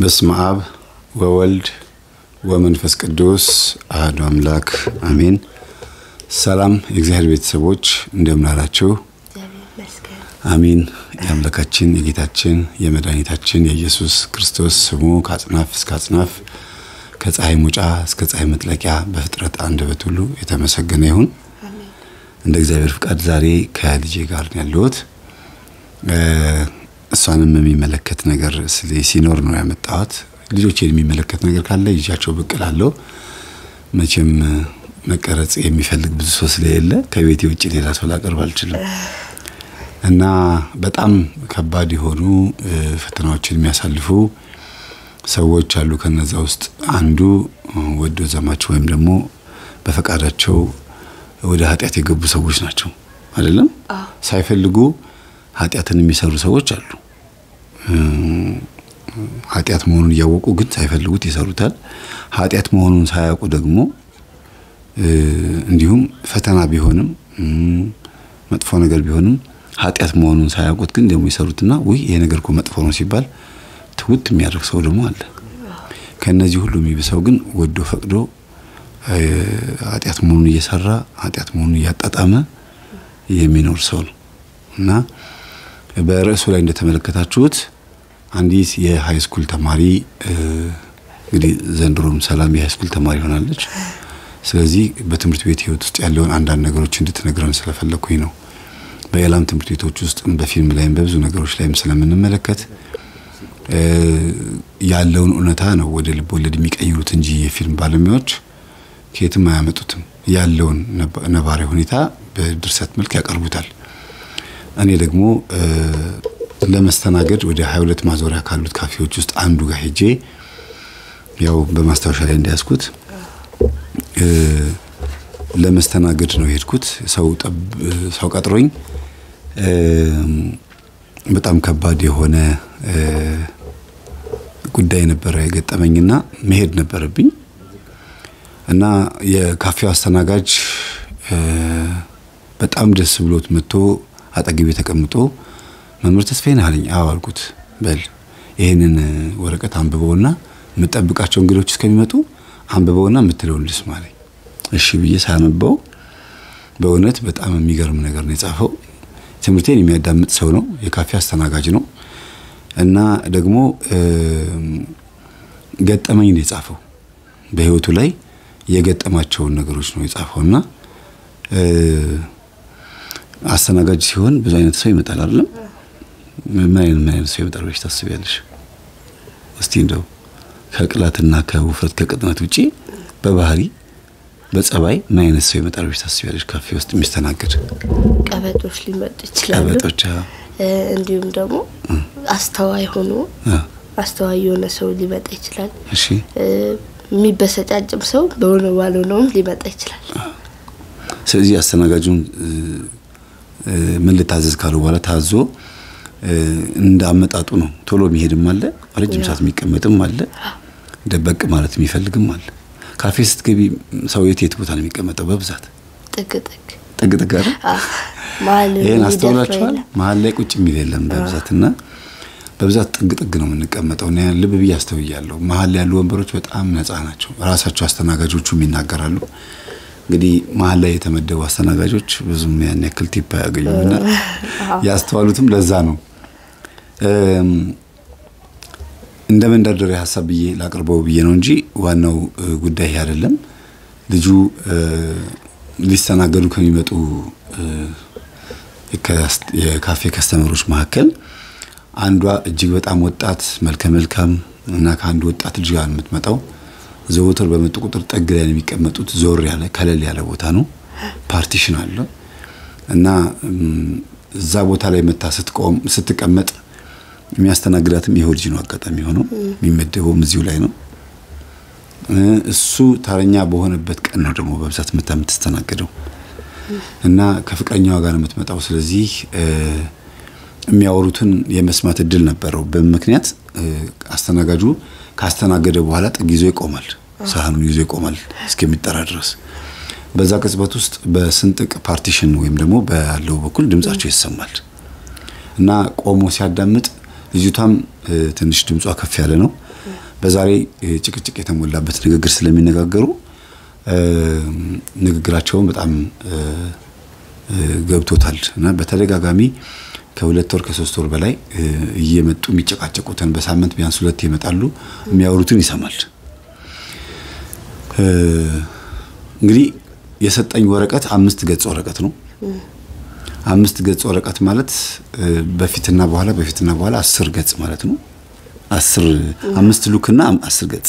በስመ አብ ወወልድ ወመንፈስ ቅዱስ አሐዱ አምላክ አሜን። ሰላም የእግዚአብሔር ቤተሰቦች እንደምን አላችሁ? አሜን። የአምላካችን የጌታችን የመድኃኒታችን የኢየሱስ ክርስቶስ ስሙ ከአጽናፍ እስከ አጽናፍ ከፀሐይ መውጫ እስከ ፀሐይ መጥለቂያ በፍጥረት አንደበት ሁሉ የተመሰገነ ይሁን። እንደ እግዚአብሔር ፍቃድ ዛሬ ከልጄ ጋር ያለሁት እሷንም የሚመለከት ነገር ሲኖር ነው ያመጣሁት። ልጆቼን የሚመለከት ነገር ካለ ይጃቸው በቀላለው መቼም መቀረጽ የሚፈልግ ብዙ ሰው ስለሌለ ከቤቴ ውጪ ሌላ ሰው ላቀርብ አልችልም እና በጣም ከባድ የሆኑ ፈተናዎችን የሚያሳልፉ ሰዎች አሉ። ከነዛ ውስጥ አንዱ ወዶ ዘማች ወይም ደግሞ በፈቃዳቸው ወደ ኃጢአት የገቡ ሰዎች ናቸው አይደለም? ሳይፈልጉ ኃጢአትን የሚሰሩ ሰዎች አሉ። ኃጢአት መሆኑን ያወቁ ግን ሳይፈልጉት ይሰሩታል። ኃጢአት መሆኑን ሳያውቁ ደግሞ እንዲሁም ፈተና ቢሆንም መጥፎ ነገር ቢሆንም ኃጢአት መሆኑን ሳያውቁት ግን ደግሞ ይሰሩትና ወይ ይሄ ነገርኮ መጥፎ ነው ሲባል ትውት የሚያደርግ ሰው ደግሞ አለ። ከነዚህ ሁሉ የሚብሰው ግን ወዶ ፈቅዶ ኃጢአት መሆኑን እየሰራ ኃጢአት መሆኑን ያጣጣመ የሚኖር ሰው ነው እና በራሱ ላይ እንደተመለከታችሁት አንዲት የሃይ ስኩል ተማሪ እንግዲህ ዘንድሮም ሰላም የሃይ ስኩል ተማሪ ሆናለች። ስለዚህ በትምህርት ቤት ህይወት ውስጥ ያለውን አንዳንድ ነገሮች እንድትነግረን ስለፈለኩኝ ነው። በየላም ትምህርት ቤቶች ውስጥ በፊልም ላይም በብዙ ነገሮች ላይም ስለምንመለከት ያለውን እውነታ ነው ወደ ልብ ወለድ የሚቀይሩት እንጂ የፊልም ባለሙያዎች ከየትም አያመጡትም። ያለውን ነባራዊ ሁኔታ በድርሰት መልክ ያቀርቡታል። እኔ ደግሞ ለመስተናገድ ወደ 22 ማዞሪያ ካሉት ካፌዎች ውስጥ አንዱ ጋር ሄጄ ያው በማስታወሻ ላይ እንዲያስኩት ለመስተናገድ ነው የሄድኩት። ሰው ቀጥሮኝ በጣም ከባድ የሆነ ጉዳይ ነበር የገጠመኝና መሄድ ነበርብኝ እና የካፌው አስተናጋጅ በጣም ደስ ብሎት መጥቶ አጠገቤ ተቀምጦ መምህር ተስፋዬ ነህ አለኝ። አዎ አልኩት። በል ይሄንን ወረቀት አንብበውና መጠብቃቸው እንግዶች እስከሚመጡ አንብበውና ምትለውን ልስማ አለኝ። እሺ ብዬ ሳነበው በእውነት በጣም የሚገርም ነገር ነው የጻፈው። ትምህርቴን የሚያዳምጥ ሰው ነው፣ የካፌ አስተናጋጅ ነው እና ደግሞ ገጠመኝ ነው የጻፈው። በህይወቱ ላይ የገጠማቸውን ነገሮች ነው የጻፈውና አስተናጋጅ ሲሆን ብዙ አይነት ሰው ይመጣል አይደል? ምን አይነት ሰው ይመጣል ብለሽ ታስቢያለሽ? እስቲ እንደው ከቅላትና ከውፍረት ከቅጥነት ውጪ በባህሪ በጸባይ ምን አይነት ሰው ይመጣል ብለሽ ታስቢያለሽ? ካፌ ውስጥ የሚስተናገድ ቀበጦች ሊመጡ ይችላሉ። ቀበጦች እንዲሁም ደግሞ አስተዋይ ሆኖ አስተዋይ የሆነ ሰው ሊመጣ ይችላል። እሺ የሚበሰጫጭም ሰው በሆነ ባልሆነውም ሊመጣ ይችላል። ስለዚህ አስተናጋጁን ምን ልታዘዝ ካለው በኋላ ታዞ እንዳመጣጡ ነው። ቶሎ የሚሄድም አለ፣ ረጅም ሰዓት የሚቀመጥም አለ፣ ደበቅ ማለት የሚፈልግም አለ። ካፌ ስትገቢ ሰው የት ቦታ ነው የሚቀመጠው? በብዛት ጥግ ጋር ማል ይሄን አስተውላችኋል? መሀል ላይ ቁጭ የሚል የለም በብዛትና በብዛት ጥግ ነው የምንቀመጠው። እና ልብ ብዬ አስተውያለሁ። መሀል ያሉ ወንበሮች በጣም ነፃ ናቸው። ራሳቸው አስተናጋጆቹ ይናገራሉ። እንግዲህ መሀል ላይ የተመደቡ አስተናጋጆች ብዙም ያን ያክል ቲፕ ያገኙና ያስተዋሉትም ለዛ ነው። እንደ መንደርደሪያ ሐሳብ ብዬ ላቀርበው ብዬ ነው እንጂ ዋናው ጉዳይ አይደለም። ልጁ ሊስተናገዱ ከሚመጡ የካፌ ከስተመሮች መካከል አንዷ እጅግ በጣም ወጣት መልከ መልካም እና ከአንድ ወጣት ልጅ ጋር የምትመጣው ዘወትር በመጡ ቁጥር ጠግ ላይ የሚቀመጡት ዞር ያለ ከለል ያለ ቦታ ነው። ፓርቲሽን አለ እና እዛ ቦታ ላይ መታ ስትቀመጥ የሚያስተናግዳትም ይሄው ልጅ ነው። አጋጣሚ ሆኖ የሚመደበው እዚሁ ላይ ነው። እሱ ታረኛ በሆነበት ቀን ነው ደግሞ በብዛት የምትስተናገደው እና ከፍቅረኛዋ ጋር የምትመጣው። ስለዚህ የሚያወሩትን የመስማት እድል ነበረው። በመክንያት አስተናጋጁ ካስተናገደ በኋላ ጥግ ይዞ ይቆማል፣ ሳህኑን ይዞ ይቆማል እስከሚጠራ ድረስ። በዛ ቅጽበት ውስጥ በስንጥቅ ፓርቲሽን ወይም ደግሞ ባለው በኩል ድምጻቸው ይሰማል እና ቆሞ ሲያዳምጥ ልጅቷም ትንሽ ድምጿ ከፍ ያለ ነው በዛሬ ጭቅጭቅ የተሞላበት ንግግር ስለሚነጋገሩ ንግግራቸው በጣም ገብቶታል እና በተደጋጋሚ ከሁለት ወር ከ3 ወር በላይ እየመጡ የሚጨቃጨቁትን በሳምንት ቢያንስ 2 ይመጣሉ የሚያወሩትን ይሰማል እንግዲህ የሰጠኝ ወረቀት 5 ገጽ ወረቀት ነው 5 ገጽ ወረቀት ማለት በፊትና በኋላ 10 ገጽ ማለት ነው 5 ሉክና 10 ገጽ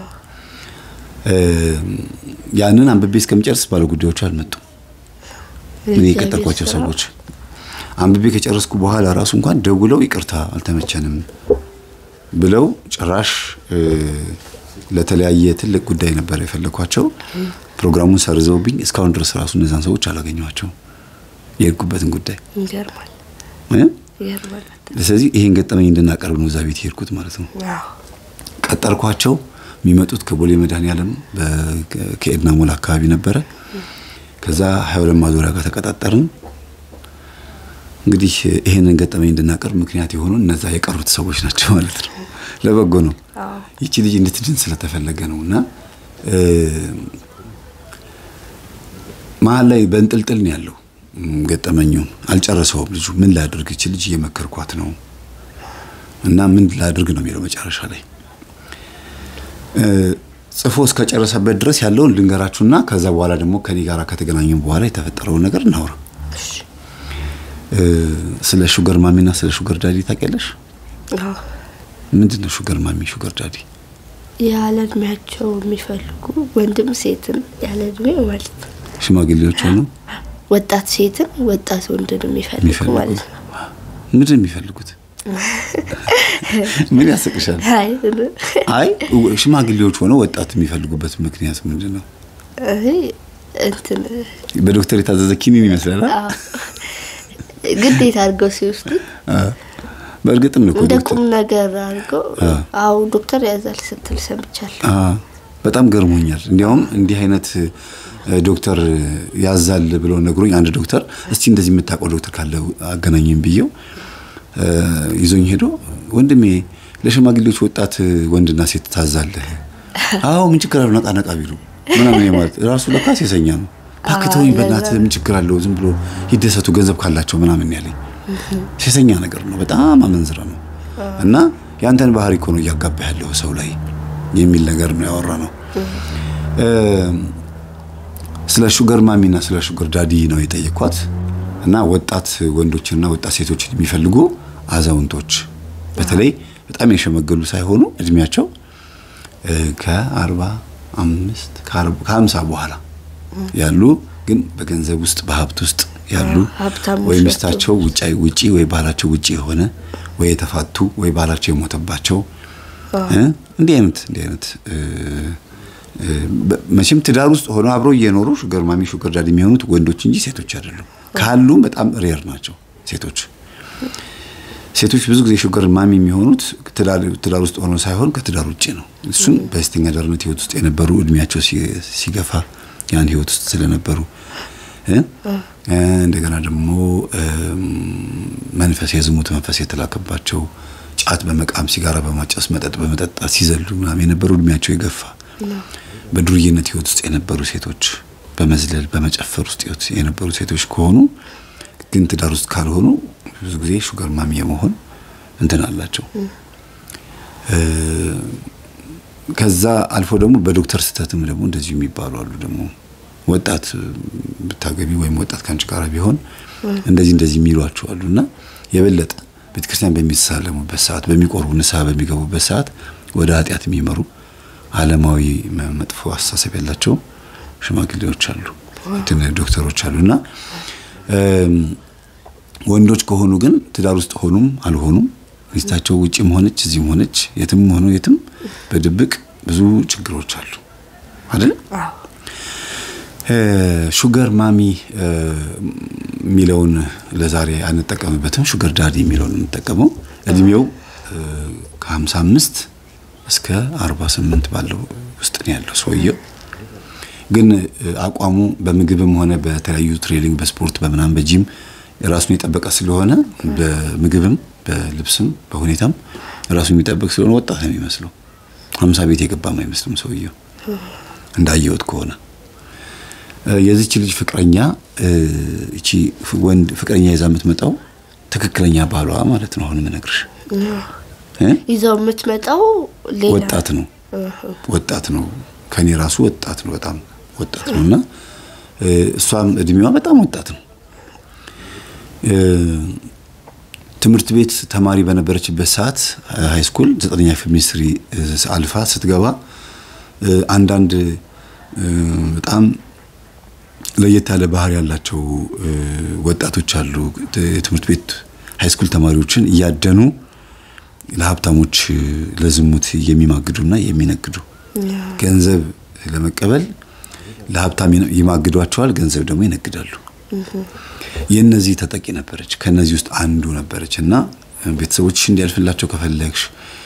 ያንን አንብቤ እስከምጨርስ ባለ ጉዳዮች አልመጡም እኔ የቀጠርኳቸው ሰዎች አንብቤ ከጨረስኩ በኋላ ራሱ እንኳን ደውለው ይቅርታ አልተመቸንም ብለው ጭራሽ ለተለያየ ትልቅ ጉዳይ ነበር የፈለኳቸው ፕሮግራሙን ሰርዘውብኝ እስካሁን ድረስ ራሱ እነዛን ሰዎች አላገኘኋቸው የርኩበትን ጉዳይ ይገርማል ስለዚህ ይሄን ገጠመኝ እንድናቀርብ ነው እዛ ቤት ሄድኩት ማለት ነው ቀጠርኳቸው የሚመጡት ከቦሌ መድኃኒዓለም ከኤድና ሞል አካባቢ ነበር ከዛ 22 ማዞሪያ ጋር ተቀጣጠርን እንግዲህ ይሄንን ገጠመኝ እንድናቀርብ ምክንያት የሆኑ እነዛ የቀሩት ሰዎች ናቸው ማለት ነው ለበጎ ነው ይቺ ልጅ እንድትድን ስለተፈለገ ነውና መሀል ላይ በእንጥልጥል ነው ያለው ገጠመኙ አልጨረሰውም ልጁ ምን ላድርግ እቺ ልጅ እየመከርኳት ነው እና ምን ላድርግ ነው የሚለው መጨረሻ ላይ ጽፎ እስከጨረሰበት ድረስ ያለውን ልንገራችሁና ከዛ በኋላ ደግሞ ከኔ ጋር ከተገናኘን በኋላ የተፈጠረው ነገር እናውራ ስለ ሹገር ማሚና ስለ ሹገር ዳዲ ታውቂያለሽ ምንድነው ሹገር ማሚ ሹገር ዳዲ ያለ እድሜያቸው የሚፈልጉ ወንድም ሴትም ያለ እድሜ ማለት ነው ሽማግሌዎች ሆነው ወጣት ሴትም ወጣት ወንድም የሚፈልጉ ማለት ነው ምንድን የሚፈልጉት ምን ያስቅሻል አይ ሽማግሌዎች ሆነው ወጣት የሚፈልጉበት ምክንያት ምንድነው እንትን በዶክተር የታዘዘ ኪኒን ይመስላል ግዴታ አድርገው ሲወስዱ በእርግጥም ነው እንደቁም ነገር አድርገው አው ዶክተር ያዛል ስትል ሰምቻለሁ በጣም ገርሞኛል እንዲያውም እንዲህ አይነት ዶክተር ያዛል ብሎ ነግሮኝ አንድ ዶክተር እስቲ እንደዚህ የምታውቀው ዶክተር ካለ አገናኘኝ ብየው ይዞኝ ሄዶ ወንድሜ ለሽማግሌዎች ወጣት ወንድና ሴት ታዛለህ አው ምን ችግር አለው ነቃ ቢሉ ምናምን ማለት ራሱ ለካስ የሰኛ ነው ታክተውኝ በእናት ምን ችግር አለው ዝም ብሎ ይደሰቱ ገንዘብ ካላቸው ምናምን ያለኝ የሰኛ ነገር ነው በጣም አመንዝራ ነው እና ያንተን ባህሪ እኮ ነው ያጋባ ያለው ሰው ላይ የሚል ነገር ነው ያወራነው ስለ ሹገር ማሚና ስለ ሹገር ዳዲ ነው የጠየኳት እና ወጣት ወንዶችና ወጣት ሴቶችን የሚፈልጉ አዛውንቶች በተለይ በጣም የሸመገሉ ሳይሆኑ እድሜያቸው ከ45 ከ50 በኋላ ያሉ ግን በገንዘብ ውስጥ በሀብት ውስጥ ያሉ ወይ ሚስታቸው ውጪ ወይ ባላቸው ውጪ የሆነ ወይ የተፋቱ ወይ ባላቸው የሞተባቸው እንዲህ አይነት መቼም ትዳር ውስጥ ሆነው አብረው እየኖሩ ሹገር ማሚ ሹገር ዳዲ የሚሆኑት ወንዶች እንጂ ሴቶች አይደሉም ካሉ በጣም ሬር ናቸው ሴቶች ብዙ ጊዜ ሹገር ማሚ የሚሆኑት ትዳር ውስጥ ሆነው ሳይሆን ከትዳር ውጪ ነው እሱም በስተኛ ደርነት ህይወት ውስጥ የነበሩ እድሜያቸው ሲገፋ ያን ህይወት ውስጥ ስለነበሩ እንደገና ደግሞ መንፈስ የዝሙት መንፈስ የተላከባቸው ጫት በመቃም ሲጋራ በማጨስ መጠጥ በመጠጣት ሲዘሉ ምናምን የነበሩ እድሜያቸው ይገፋ በዱርዬነት ህይወት ውስጥ የነበሩ ሴቶች በመዝለል በመጨፈር ውስጥ የነበሩ ሴቶች ከሆኑ ግን ትዳር ውስጥ ካልሆኑ ብዙ ጊዜ ሹገር ማሚ የመሆን እንትን አላቸው ከዛ አልፎ ደግሞ በዶክተር ስተትም ደግሞ እንደዚህ የሚባሉ አሉ ደግሞ ወጣት ብታገቢ ወይም ወጣት ካንቺ ጋር ቢሆን እንደዚህ የሚሏቸው አሉና የበለጠ ቤተክርስቲያን በሚሳለሙበት ሰዓት በሚቆርቡ ንስሐ በሚገቡበት ሰዓት ወደ ኃጢአት የሚመሩ ዓለማዊ መጥፎ አስተሳሰብ ያላቸው ሽማግሌዎች አሉ ዶክተሮች አሉና ወንዶች ከሆኑ ግን ትዳር ውስጥ ሆኑም አልሆኑም ሚስታቸው ውጪም ሆነች እዚህም ሆነች የትም በድብቅ ብዙ ችግሮች አሉ አይደል ሹገር ማሚ ሚለውን ለዛሬ አንጠቀምበትም ሹገር ዳዲ ሚለውን እንጠቀመው እድሜው ከ55 እስከ 48 ባለው ውስጥ ነው ያለው ሰውየው ግን አቋሙ በምግብም ሆነ በተለያዩ ትሬኒንግ በስፖርት በመናም በጂም ራሱን የጠበቀ ስለሆነ በምግብም በልብስም በሁኔታም ራሱ የሚጠብቅ ስለሆነ ወጣት ነው የሚመስለው 50 ቤት የገባም አይመስልም ሰውየው እንዳየውት ከሆነ የዚች ልጅ ፍቅረኛ እቺ ወንድ ፍቅረኛ ይዛ የምትመጣው ትክክለኛ ባሏ ማለት ነው አሁን ምነግርሽ ይዘው የምትመጣው ሌላ ወጣት ነው ከኔ ራሱ ወጣት ነው በጣም ወጣት ነውና እሷም እድሜዋ በጣም ወጣት ነው ትምህርት ቤት ተማሪ በነበረችበት ሰዓት ሃይ ስኩል 9ኛ ኬሚስትሪ አልፋ ስትገባ አንዳንድ በጣም ለየት ያለ ባህሪ ያላቸው ወጣቶች አሉ ትምህርት ቤት ሃይ ስኩል ተማሪዎችን ያደኑ ለሀብታሞች ለዝሙት የሚማግዱና የሚነግዱ ገንዘብ ለመቀበል ለሀብታም ይማግዷቸዋል ገንዘብ ደግሞ ይነግዳሉ የነዚህ ተጠቂ ነበረች ከነዚህ ውስጥ አንዱ ነበረችና ቤተሰቦችሽ እንዲያልፍላቸው ከፈለግሽ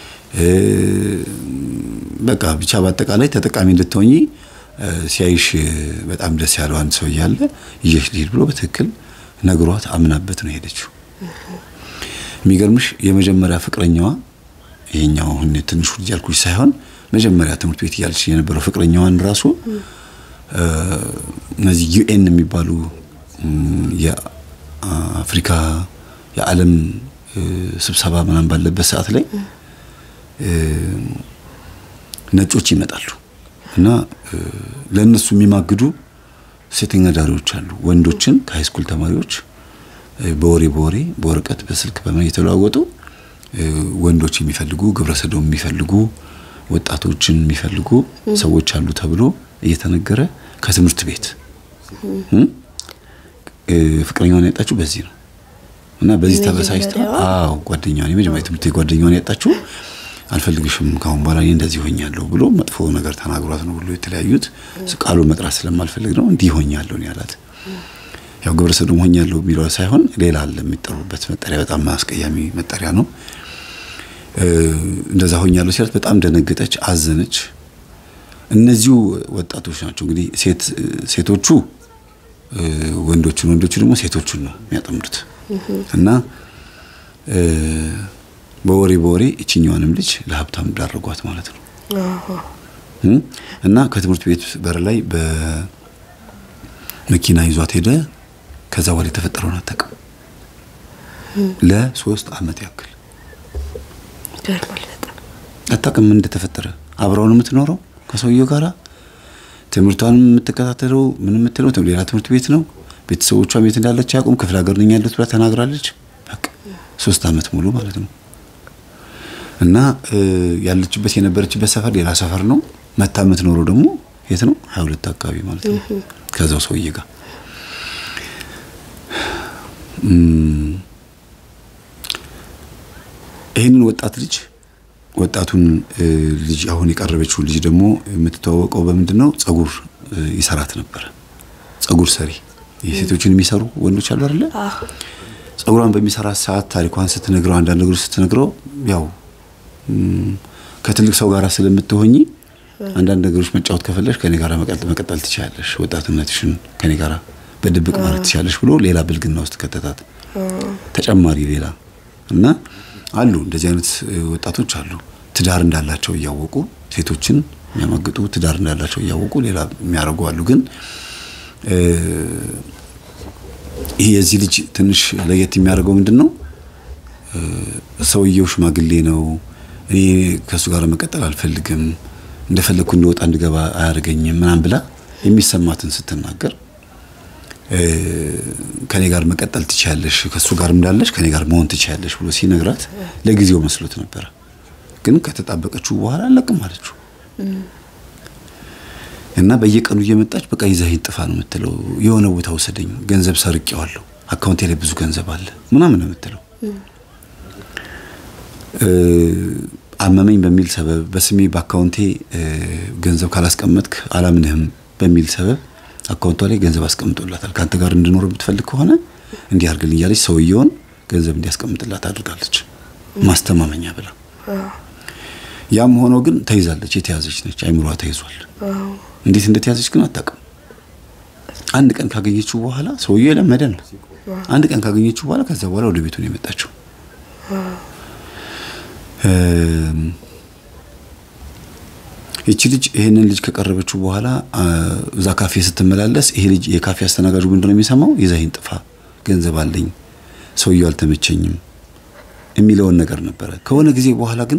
በቃ ብቻ በአጠቃላይ ተጠቃሚ እንድትሆኚ ሲያይሽ በጣም ደስ ያለው አንድ ሰው ያለ ይሄሽ ሊል ብሎ በትክክል ነግሯት አምናበት ነው ሄደችው የሚገርምሽ የመጀመሪያ ፍቅረኛዋ ይሄኛው ሁኔ ትንሽ ልጅ ያልኩሽ ሳይሆን መጀመሪያ ትምህርት ቤት ያልሽ የነበረው ፍቅረኛዋን ራሱ እነዚህ ዩኤን የሚባሉ የአፍሪካ የዓለም ስብሰባ ምናምን ባለበት ሰዓት ላይ ነጮች ይመጣሉ እና ለነሱ የሚማግዱ ሴተኛ ዳሪዎች አሉ ወንዶችን ከሃይስኩል ተማሪዎች በወሬ በወረቀት በስልክ በመን የተለዋወጡ ወንዶች የሚፈልጉ ግብረሰዶም የሚፈልጉ ወጣቶችን የሚፈልጉ ሰዎች አሉ ተብሎ እየተነገረ ከትምህርት ቤት ፍቅረኛውን ያጣችሁ በዚህ ነው እና በዚህ ተበሳጭታ ጓደኛዋን የመጀመሪያ ትምህርት ጓደኛዋን ያጣችሁ አልፈልግሽም ካሁን በኋላ እንደዚህ ሆኛለሁ ብሎ መጥፎ ነገር ተናግሯት ነው ብሎ የተለያዩት ቃሉ መጥራት ስለማልፈልግ ነው እንዲህ ሆኛለሁ ነው ያላት ያው ግብረሰዶም ሆኛለሁ ቢለው ሳይሆን ሌላ አለ የሚጠሩበት መጠሪያ በጣም አስቀያሚ መጠሪያ ነው እንደዛ ሆኛለሁ ሲላት በጣም ደነገጠች አዘነች እነዚሁ ወጣቶች ናቸው እንግዲህ ሴቶቹ ወንዶቹ ደግሞ ሴቶቹን ነው የሚያጠምዱት እና በወሬ እቺኛዋንም ልጅ ለሀብታም ዳርጓት ማለት ነው እና ከትምህርት ቤት በር ላይ በመኪና ይዟት ሄደ ከዛ በኋላ የተፈጠረውን ለ3 አመት ያክል አታውቅም እንደተፈጠረ አብራው ነው የምትኖረው ከሰውየው ጋራ ትምህርቷን የምትከታተለው ምን የምትለው ሌላ ትምህርት ቤት ነው ቤተሰቦቿ ቤት እንዳለች ያቆም ክፍለ ሀገር ነኝ ያለች ብላ ተናግራለች በቃ 3 አመት ሙሉ ማለት ነው እና ያለችበት የነበረችበት ሰፈር ሌላ ሰፈር ነው መታመት ኖሮ ደግሞ የት ነው 22 አካባቢ ማለት ነው ከዛው ሰውዬ ጋር ይሄንን ወጣቱን ልጅ አሁን የቀረበችው ልጅ ደግሞ የምትተዋወቀው በምንድነው ጸጉር ይሰራት ነበር ጸጉር ሰሪ የሴቶችን የሚሰሩ ወንዶች አሉ አይደል ጸጉሯን በሚሰራት ሰዓት ታሪኳን ስትነግረው አንዳንድ ነገሮች ስትነግረው ያው ከትልቅ ሰው ጋር ስለምትሆኚ አንዳንድ ነገሮች መጫወት ከፈለሽ ከኔ ጋር መቀጠል ትችያለሽ ወጣትነትሽን ከኔ ጋር በድብቅ ማለት ትችያለሽ ብሎ ሌላ ብልግና ውስጥ ከተታት ተጨማሪ ሌላ እና አሉ እንደዚህ አይነት ወጣቶች አሉ ትዳር እንዳላቸው ያወቁ ሴቶችን የሚያመግጡ ትዳር እንዳላቸው ያወቁ ሌላ የሚያረጉ አሉ ግን ይሄ የዚህ ልጅ ትንሽ ለየት የሚያደርገው ምንድነው ሰውየው ሽማግሌ ነው እኔ ከሱ ጋር መቀጠል አልፈልግም እንደፈለኩ እንደወጣ እንድገባ አያርገኝም ምናምን ብላ የሚሰማትን ስትናገር ከኔ ጋር መቀጠል ትችያለሽ ከሱ ጋር እንዳለሽ ከኔ ጋር መሆን ትችያለሽ ብሎ ሲነግራት ለጊዜው መስሎት ነበር ግን ከተጣበቀችው በኋላ አለቅም አለችው እና በየቀኑ እየመጣች በቃ ይዘህ ጥፋ ነው የምትለው የሆነ ቦታ ወሰደኝ ገንዘብ ሰርቄዋለሁ አካውንቴ ላይ ብዙ ገንዘብ አለ ምናምን ነው የምትለው አመመኝ በሚል ሰበብ በስሜ በአካውንቴ ገንዘብ ካላስቀመጥክ አላምንህም በሚል ሰበብ አካውንቷ ላይ ገንዘብ አስቀምጦላታል ካንተ ጋር እንድኖር የምትፈልግ ከሆነ እንዲህ አርግልኝ ያለች ሰውየውን ገንዘብ እንዲያስቀምጥላት አድርጋለች ማስተማመኛ ብላ ያም ሆኖ ግን ተይዛለች የተያዘች ነች አይምሯ ተይዟል እንዴት እንደተያዘች ግን አታውቅም አንድ ቀን ካገኘችው በኋላ ሰውየው ለመደን አንድ ቀን ካገኘችው በኋላ ከዛ በኋላ ወደ ቤቱ ነው የመጣችው እቺ ልጅ ይሄንን ልጅ ከቀረበችው በኋላ እዛ ካፌ ስትመላለስ ይሄ ልጅ የካፌ አስተናጋጁ ምንድነው የሚሰማው? ይዘህን ጥፋ፣ ገንዘብ አለኝ፣ ሰውየው አልተመቸኝም የሚለውን ነገር ነበር። ከሆነ ጊዜ በኋላ ግን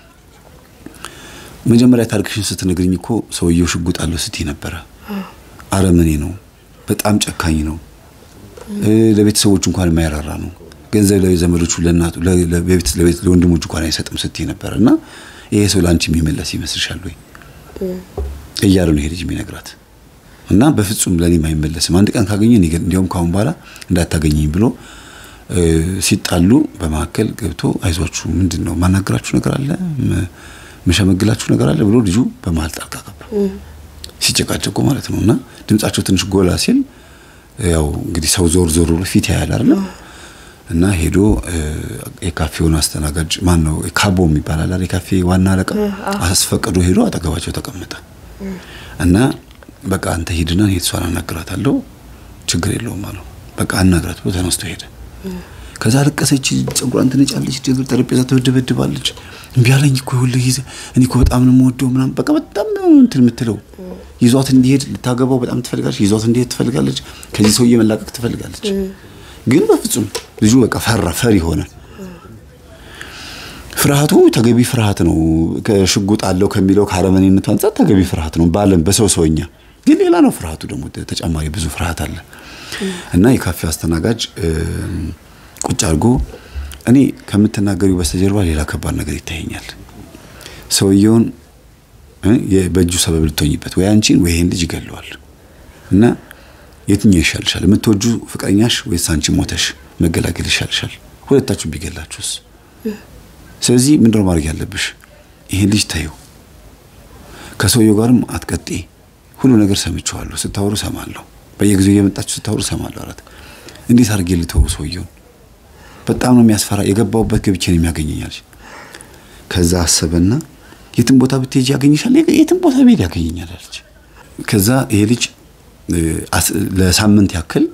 መጀመሪያ ታሪክሽን ስትነግሪኝ እኮ ሰውየው ሽጉጥ አለው ስትይ ነበር። አረመኔ ነው፣ በጣም ጨካኝ ነው፣ ለቤተሰቦቹ እንኳን የማይራራ ነው፣ ገንዘብ ለዘመዶቹ ለናቱ ለቤት ለወንድሞቹ እንኳን አይሰጥም ስትይ ነበርና ይሄ ሰው ላንቺ የሚመለስ ይመስልሻል ወይ እያለ ነው ይሄ ልጅ የሚነግራት። እና በፍጹም ለኔ የማይመለስም አንድ ቀን ካገኘኝ እንዲያውም ካሁን በኋላ እንዳታገኘኝ ብሎ ሲጣሉ በመሐከል ገብቶ አይዟችሁ ምንድነው ማናገራችሁ ነገር አለ መሸመግላችሁ ነገር አለ ብሎ ልጁ በመሐል ጣልቃ ገባ። ሲጨቃጨቁ ማለት ነውና ድምጻቸው ትንሽ ጎላ ሲል ያው እንግዲህ ሰው ዞር ዞር ፊት ያያል አይደል? እና ሄዶ የካፌውን አስተናጋጅ ማን ነው ካቦ የሚባል አለ የካፌ ዋና አለቃ አስፈቅዶ ሄዶ አጠገባቸው ተቀመጠ። እና በቃ አንተ ሂድና እሷን አናግራታለሁ ችግር የለውም አለው። በቃ አናግራት ብሎ ተነስቶ ሄደ። ከዛ አለቀሰች፣ ጸጉሯን ትነጫለች፣ ድብር ጠረጴዛ ተወደበድባለች። እምቢ አለኝ እኮ ሁሉ ጊዜ እኔ እኮ በጣም ነው የምወደው ምናምን በቃ በጣም ነው እንትን የምትለው። ይዟት እንዲሄድ ልታገባው በጣም ትፈልጋለች፣ ይዟት እንዲሄድ ትፈልጋለች፣ ከዚህ ሰውዬ መላቀቅ ትፈልጋለች። ግን በፍጹም ልጁ በቃ ፈሪ ሆነ። ፍርሃቱ ተገቢ ፍርሃት ነው። ከሽጉጥ አለው ከሚለው ካረመኔነቱ አንፃር ተገቢ ፍርሃት ነው ባለም በሰውኛ። ግን ሌላ ነው ፍርሃቱ ደግሞ ተጨማሪ ብዙ ፍርሃት አለ። እና የካፌ አስተናጋጅ ቁጭ አድርጎ እኔ ከምትናገሪው በስተጀርባ ሌላ ከባድ ነገር ይታየኛል። ሰውየውን በእጁ ሰበብ ልትሆኝበት ወይ አንቺን ወይ ይሄን ልጅ ይገለዋል። እና የትኛው ይሻልሻል? የምትወጁ ፍቅረኛሽ ወይስ አንቺ ሞተሽ መገላገል ይሻልሻል? ሁለታችሁ ቢገላችሁስ? ስለዚህ ምንድነው ማድረግ ያለብሽ? ይሄን ልጅ ታዩ፣ ከሰውየው ጋርም አትቀጤ። ሁሉ ነገር ሰምቻለሁ፣ ስታወሩ ሰማለሁ፣ በየጊዜው እየመጣችሁ ስታወሩ ሰማለሁ አላት። እንዴት አድርጌ ልተው ሰውየውን? በጣም ነው የሚያስፈራ፣ የገባውበት ገብቼ ነው የሚያገኘኛል። ከዛ አሰበና የትም ቦታ ብትሄጂ ያገኝሻል፣ የትም ቦታ ብሄድ ያገኘኛል አለች። ከዛ ይሄ ልጅ ለሳምንት ያክል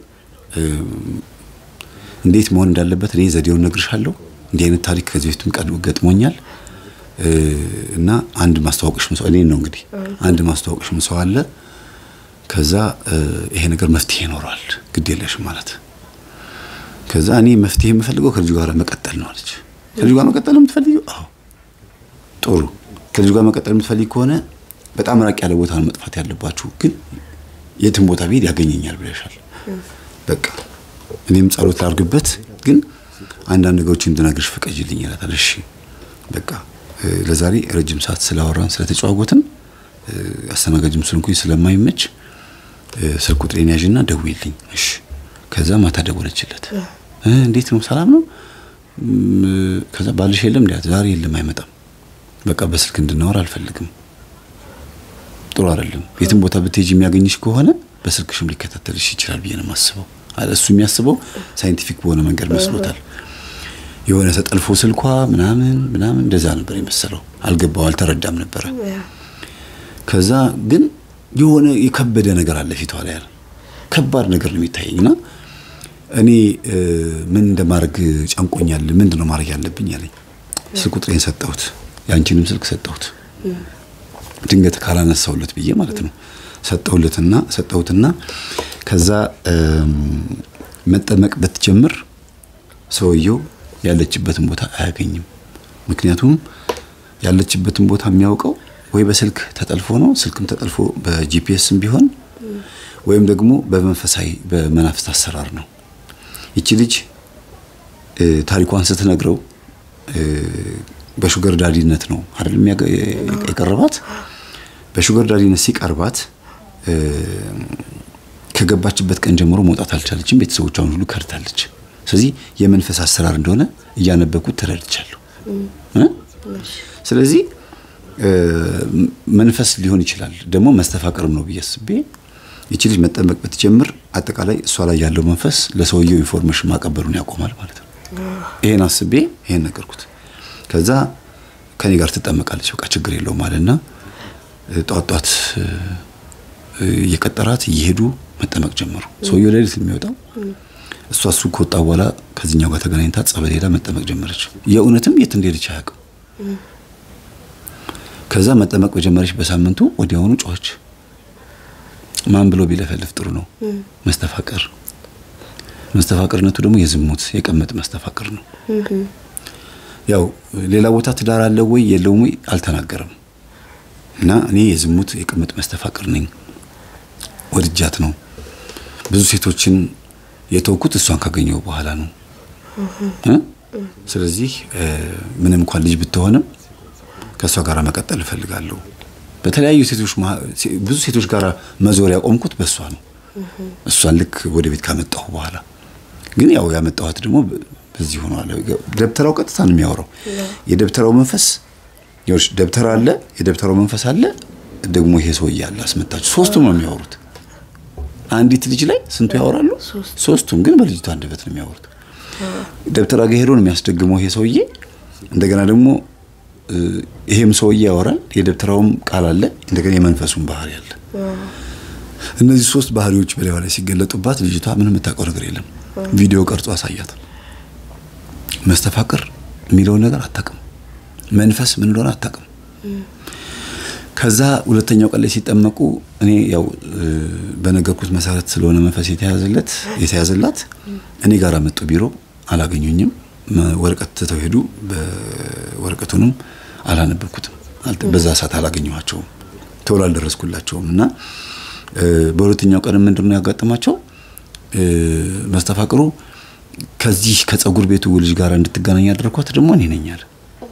እንዴት መሆን እንዳለበት እኔ ዘዴውን ነግርሻለሁ፣ እንዲህ አይነት ታሪክ ከዚህ በፊትም ገጥሞኛል እና አንድ ማስተዋወቅሽ ሰው እኔ ነው እንግዲህ አንድ ማስተዋወቅሽ ሰው አለ። ከዛ ይሄ ነገር መፍትሄ ይኖራል ግድ የለሽ ማለት። ከዛ እኔ መፍትሄ የምፈልገው ከልጁ ጋር መቀጠል ነው አለች። ከልጁ ጋር መቀጠል የምትፈልጊው? አዎ ጥሩ። ከልጁ ጋር መቀጠል የምትፈልጊ ከሆነ በጣም ራቅ ያለ ቦታ ነው መጥፋት ያለባችሁ፣ ግን የትም ቦታ ቢሄድ ያገኘኛል ብለሻል። በቃ እኔም ጸሎት ላድርግበት፣ ግን አንዳንድ ነገሮችን እንድነግርሽ ፍቀጂልኝ ይላታል። እሺ በቃ ለዛሬ ረጅም ሰዓት ስላወራን ስለተጫወትን አስተናጋጅም ስለንኩኝ ስለማይመች ስልክ ቁጥሬን ያዥና ደውይልኝ። እሺ። ከዛ ማታ ደወለችለት። እንዴት ነው ሰላም ነው? ከዛ ባልሽ የለም እንዴ? ዛሬ የለም አይመጣም። በቃ በስልክ እንድናወራ አልፈልግም። ጥሩ አይደለም። የትም ቦታ ብትሄጂ የሚያገኝሽ ከሆነ በስልክሽም ሊከታተልሽ ይችላል ብዬ ነው የማስበው። እሱ የሚያስበው ሳይንቲፊክ በሆነ መንገድ መስሎታል። የሆነ ተጠልፎ ስልኳ ምናምን እንደዛ ነበር የመሰለው። አልገባው አልተረዳም ነበር። ከዛ ግን የሆነ የከበደ ነገር አለ ፊቷ ላይ ያለ ከባድ ነገር ነው የሚታየኝና እኔ ምን እንደማድረግ ጨንቆኛል። ምንድነው ማድረግ ያለብኝ አለኝ። ስልክ ቁጥሬን ሰጠሁት፣ ያንቺንም ስልክ ሰጠሁት። ድንገት ካላነሳውለት ብዬ ማለት ነው። ሰጠሁትና ከዛ መጠመቅ በትጀምር ሰውየው ያለችበትን ቦታ አያገኝም። ምክንያቱም ያለችበትን ቦታ የሚያውቀው ወይ በስልክ ተጠልፎ ነው፣ ስልክም ተጠልፎ በጂፒኤስም ቢሆን ወይም ደግሞ በመናፍስት አሰራር ነው። እቺ ልጅ ታሪኳን ስትነግረው በሹገር ዳዲነት ነው አይደል የቀረባት። በሹገር ዳዲነት ሲቀርባት ከገባችበት ቀን ጀምሮ መውጣት አልቻለችም። ቤተሰቦቿን ሁሉ ከርታለች። ስለዚህ የመንፈስ አሰራር እንደሆነ እያነበኩት ተረድቻለሁ። ስለዚህ መንፈስ ሊሆን ይችላል ደግሞ መስተፋቅርም ነው ብዬስቤ እቺ ልጅ መጠመቅ በትጀምር አጠቃላይ እሷ ላይ ያለው መንፈስ ለሰውየው ኢንፎርሜሽን ማቀበሉን ያቆማል ማለት ነው። ይሄን አስቤ ይሄን ነገርኩት። ከዛ ከኔ ጋር ትጠመቃለች በቃ ችግር የለውም ማለትና ጧጧት የቀጠራት እየሄዱ መጠመቅ ጀመሩ። ሰውየው ለሊት የሚወጣው እሱ ከወጣ በኋላ ከዚህኛው ጋር ተገናኝታ ጸበል ሄዳ መጠመቅ ጀመረች የእውነትም የት እንደሄደች አያውቅም ከዛ መጠመቅ በጀመረች በሳምንቱ ወዲያውኑ ጮኸች ማን ብሎ ቢለፈልፍ ጥሩ ነው መስተፋቅርነቱ ደግሞ የዝሙት የቀመጥ መስተፋቅር ነው ያው ሌላ ቦታ ትዳር አለ ወይ የለውም አልተናገረም እና እኔ የዝሙት የቀመጥ መስተፋቅር ነኝ ወድጃት ነው ብዙ ሴቶችን የተውኩት እሷን ካገኘው በኋላ ነው ስለዚህ ምንም እንኳን ልጅ ብትሆንም ከሷ ጋር መቀጠል እፈልጋለሁ በተለያዩ ሴቶች ብዙ ሴቶች ጋር መዞር ያቆምኩት በሷ ነው እሷን ልክ ወደ ቤት ካመጣሁ በኋላ ግን ያው ያመጣኋት ደግሞ በዚህ ሆኗል ደብተራው ቀጥታ ነው የሚያወራው የደብተራው መንፈስ ይኸውልሽ ደብተራ አለ የደብተራው መንፈስ አለ ደግሞ ይሄ ሰው ያለ አስመጣች ሶስቱም ነው የሚያወሩት አንዲት ልጅ ላይ ስንቱ ያወራሉ ሶስቱም ግን በልጅቷ አንደበት ነው የሚያወሩት ደብተራ ጋር ሄዶ ነው የሚያስደግመው ይሄ ሰውዬ እንደገና ደግሞ ይሄም ሰውዬ ያወራል የደብተራውም ቃል አለ እንደገና የመንፈሱም ባህሪ አለ እነዚህ ሶስት ባህሪዎች በሌላ ላይ ሲገለጡባት ልጅቷ ምንም የምታውቀው ነገር የለም ቪዲዮ ቀርጾ አሳያት መስተፋቅር የሚለው ነገር አታውቅም መንፈስ ምን እንደሆነ አታውቅም ከዛ ሁለተኛው ቀን ላይ ሲጠመቁ እኔ ያው በነገርኩት መሰረት ስለሆነ መንፈስ የተያዘላት እኔ ጋር መጡ ቢሮ አላገኙኝም ወረቀት ተተው ሄዱ በወረቀቱንም አላነበብኩትም በዛ ሰዓት አላገኘኋቸውም ቶሎ አልደረስኩላቸውም እና በሁለተኛው ቀን ምንድነው ያጋጠማቸው መስተፋቅሩ ከዚህ ከጸጉር ቤቱ ልጅ ጋር እንድትገናኝ ያደረኳት ደግሞ እኔ ነኝ አለ